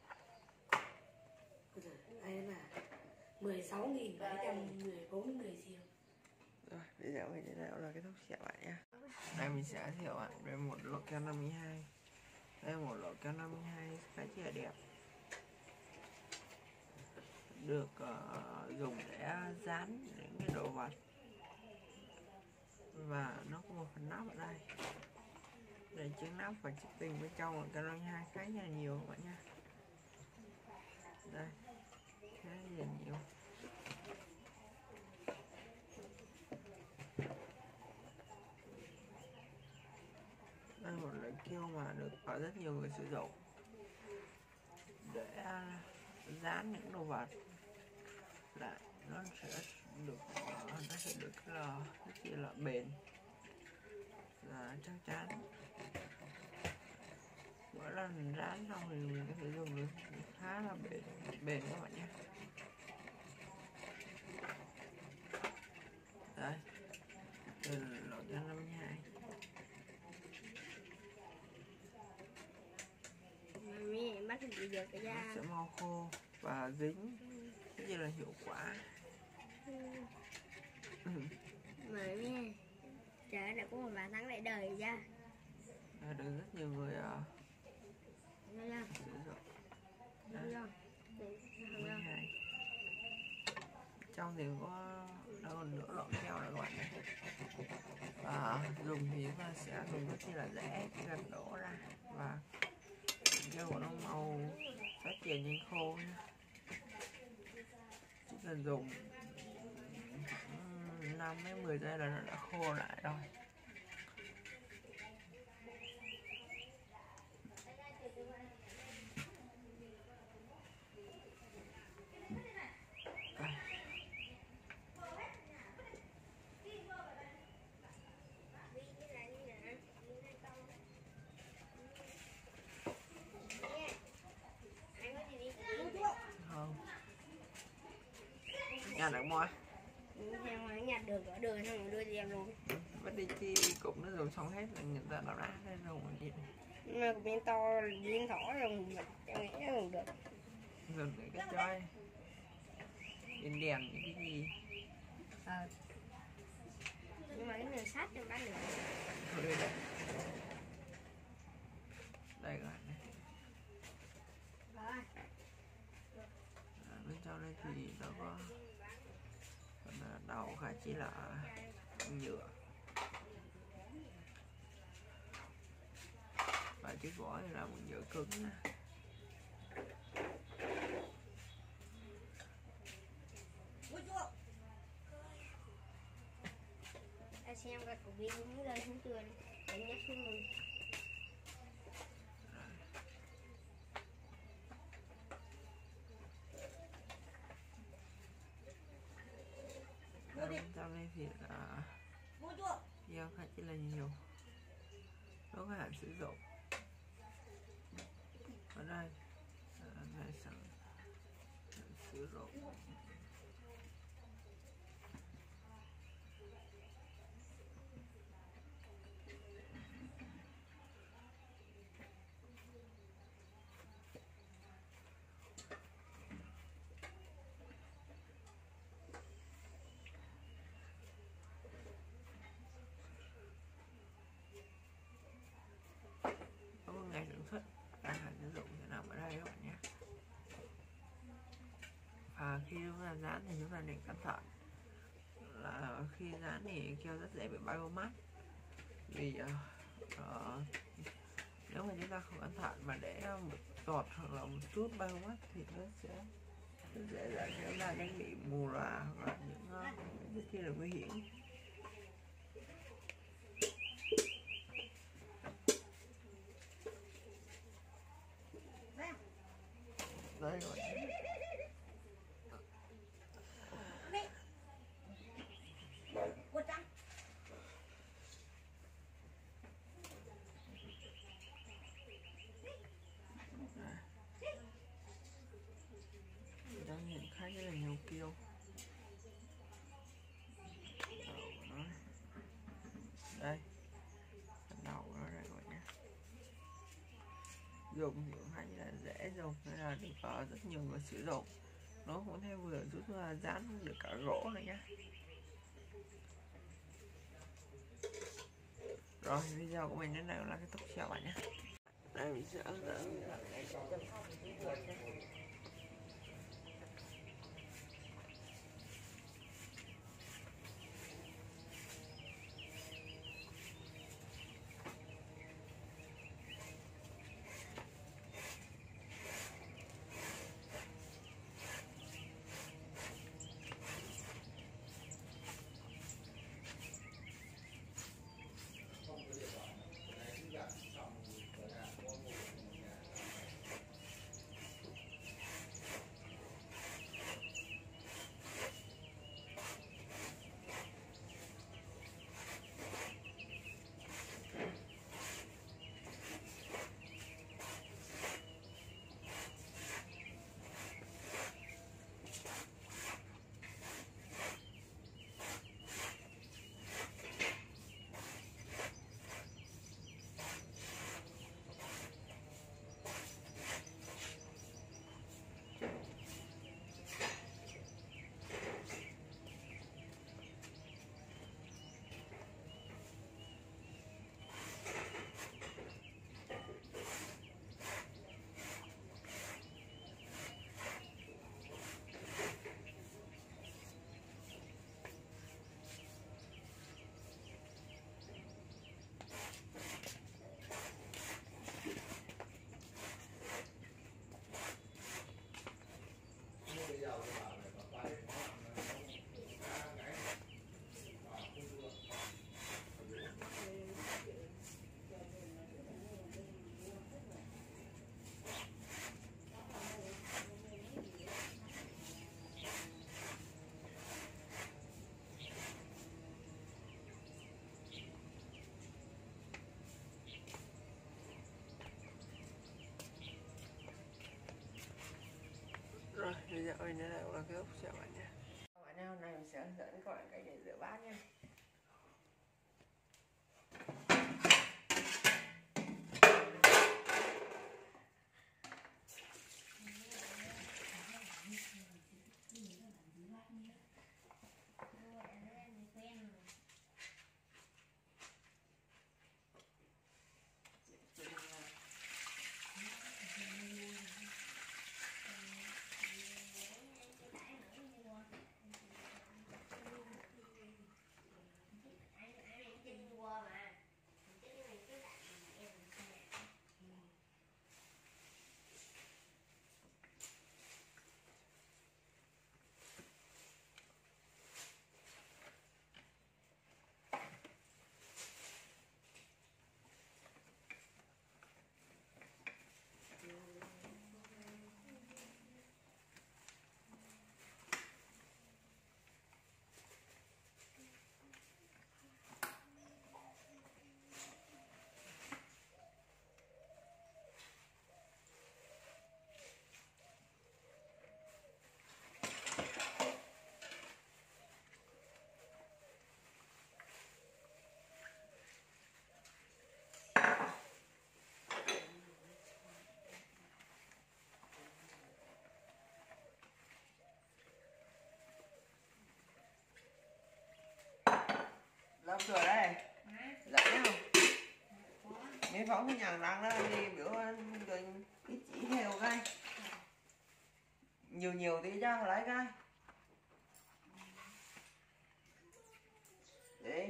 Đây là mười sáu nghìn bảy trăm mười bốn người xem. Rồi, video mình đến đây là kết thúc, chào bạn nha. Đây mình sẽ giới thiệu bạn về một lọ keo năm mươi hai. Đây là một lọ keo năm mươi hai khá chi là đẹp, được uh, dùng để dán những cái đồ vật, và nó có một phần nắp ở đây để chứa nắp và chữ tình bên trong của keo năm mươi hai khá là nhiều các bạn nha. Đây, khá là nhiều. Đây là một loại keo mà được có rất nhiều người sử dụng để dán những đồ vật lại, nó sẽ được nó sẽ được là rất chi là bền và chắc chắn. Mỗi lần dán xong thì mình có thể dùng được khá là bền bền các bạn nhé. Đây, đây là lọ keo năm mươi hai. Mami bắt bị được cái Nó da. sẽ mau khô và dính rất chi là hiệu quả. Ừ. Mami trời đã có một vài tháng lại đời ra. Đây, được rất nhiều người uh, Đây ra. sử dụng. Đây ra. năm mươi hai. Trong thì có nó còn nửa lọ keo nữa các bạn này. Và dùng thì chúng ta sẽ dùng rất chi là dễ, chỉ cần đổ ra và keo của nó màu phát triển nhanh khô nha. Chỉ cần dùng năm đến mười giây là nó đã khô lại rồi. Không, nhà được mua Em ở nhà được ở đường xong rồi đưa cho em luôn. mất đi chi cũng nó dùng xong hết là người ta bảo ra đây dùng gì Mà của bên to liên thỏ rồi mà em nghĩ nó không được. dùng để cái chơi đèn đèn những cái gì Ờ. Nhưng mà cái nồi sắt em bán được. thôi đây đây đây các bạn này. Rồi. À, bên trong đây thì nó có phần đầu khá chỉ là nhựa và chiếc vỏ thì là một nhựa cứng nè. Ta xem coi của viên nó lên xuống chưa đi. Để nhắc xuống luôn. Ở bên trong đây thì là keo khá chỉ là nhiều, nó có hạn sử dụng. Ở đây là này sẵn sử dụng. Có một ngày sản xuất đang hạn sử dụng sẽ nằm ở đây các bạn nhé. Và khi chúng ta dán thì chúng ta nên cẩn thận là khi dán thì keo rất dễ bị bay vô mắt, vì uh, uh, nếu mà chúng ta không cẩn thận mà để một giọt hoặc là một chút bay vô mắt thì nó sẽ rất dễ dẫn chúng ta đến bị mù lòa hoặc là những uh, rất chi là nguy hiểm. Đây rồi. Đang nhìn khá là nhiều keo. Đây, phần đầu nó đây rồi nhé. dùng thì cũng hay là dễ dùng, nên là được uh, rất nhiều người sử dụng. Nó cũng thêm vừa giúp uh, dán được cả gỗ này nhá. Rồi video của mình đến đây là kết thúc, chào bạn nhé. Đây mình sẽ hướng dẫn là cái chăm sóc thú vượt nhé. Rồi, video này là kết thúc, chào bạn nhé. Các bạn nhé, hôm nay mình sẽ hướng dẫn các bạn cách để rửa bát nhé. Làm cửa đây. Dậy không? Mấy phóng cái nhà đang đó đi biểu anh cái chỉ heo cái. Nhiều nhiều tí cho lấy cái. Đi.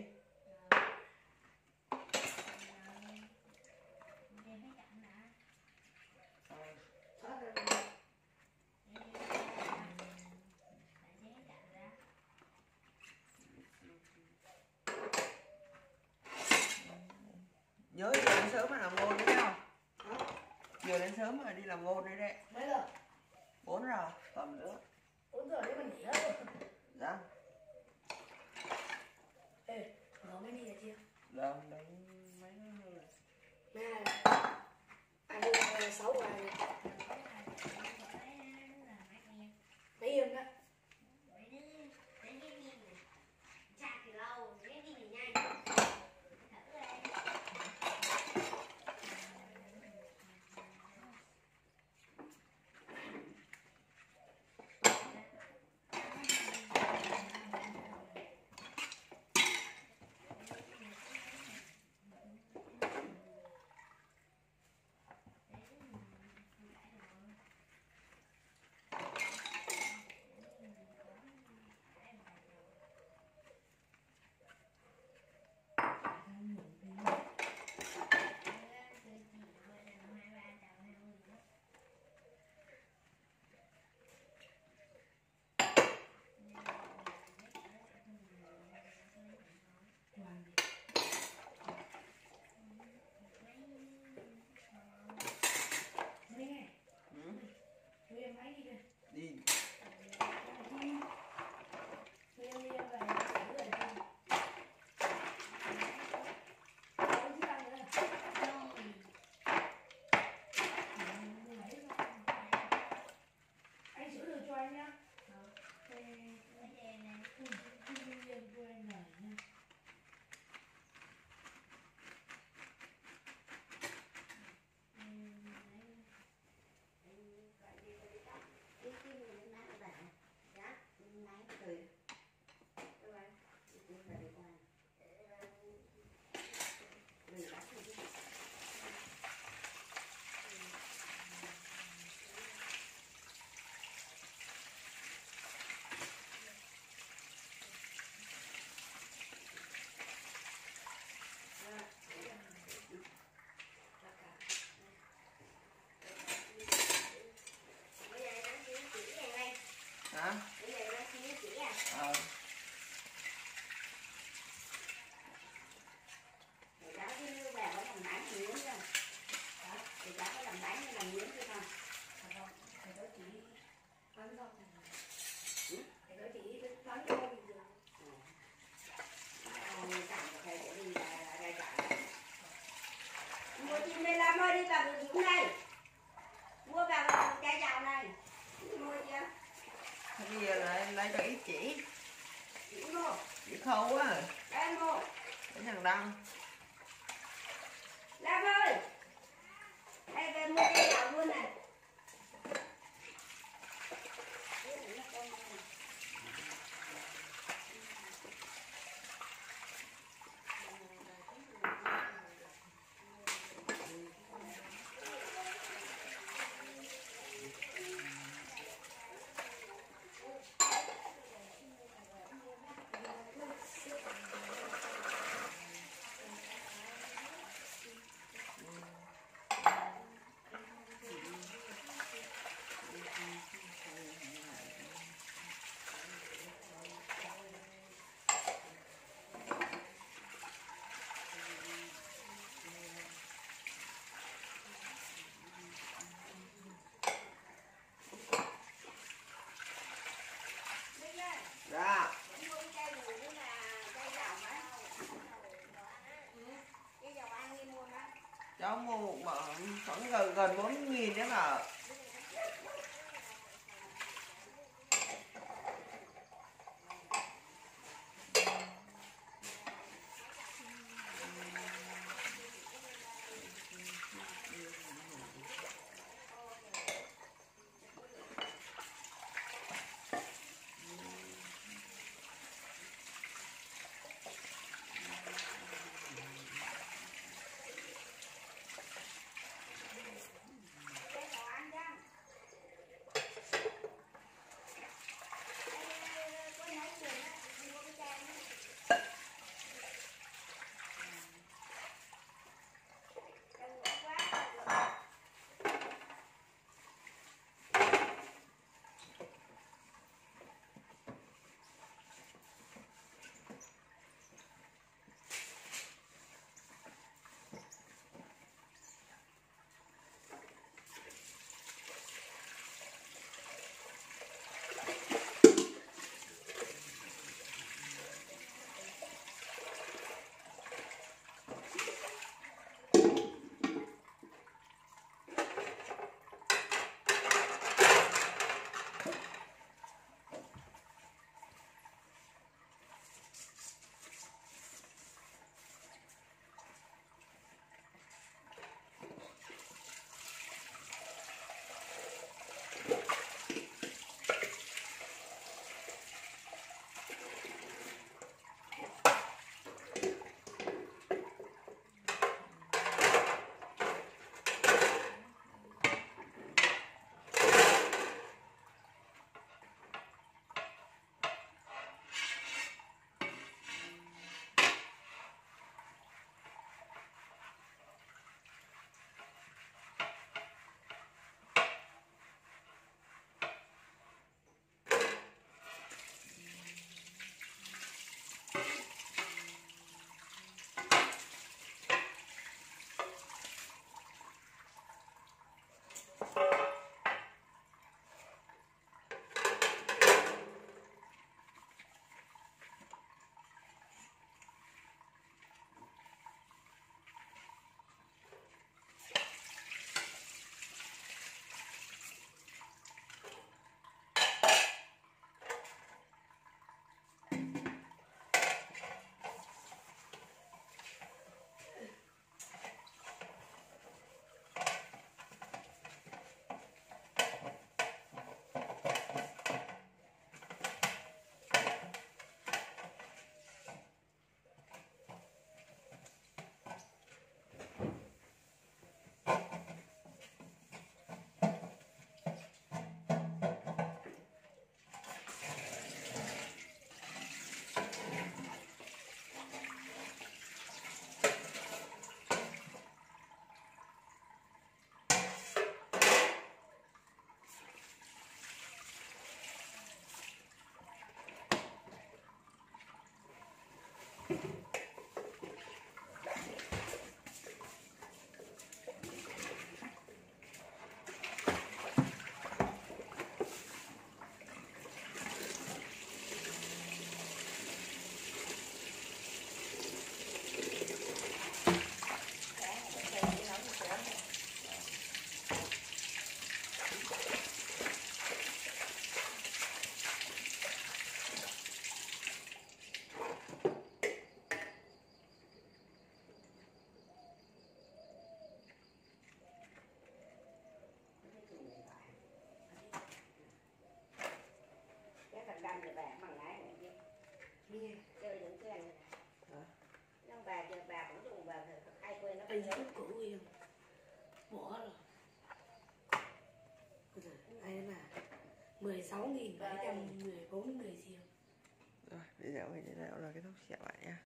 Nhớ chiều đến sớm mà làm ngôn đấy không? Chiều đến sớm mà đi làm ngôn đấy đấy. Mấy giờ? Bốn giờ, tầm nữa. Bốn giờ đấy mình nghỉ hết rồi. Dạ. Ê, nó mới đi là chưa? Làm đánh mấy nó rồi. Nè, anh đi là sáu ngày. Mấy yên đó. dạo này mua chưa? Bây giờ lại lấy cho ít chỉ. Chị mua. Chị khâu á. Em mua. Cái thằng Đăng. Lam ơi. Đây về mua cây dạo luôn này. Dạ. Cháu mua một bận khoảng gần gần bốn nghìn đấy mà. Nghe. Chơi những cái này. Nó bà giờ bà cũng dùng bà hay quên nó. Anh giúp cũ em. Bỏ rồi. Đây là mười sáu nghìn bảy trăm mười bốn người xem. Rồi, video này đến đây là kết thúc. Chào bạn nha.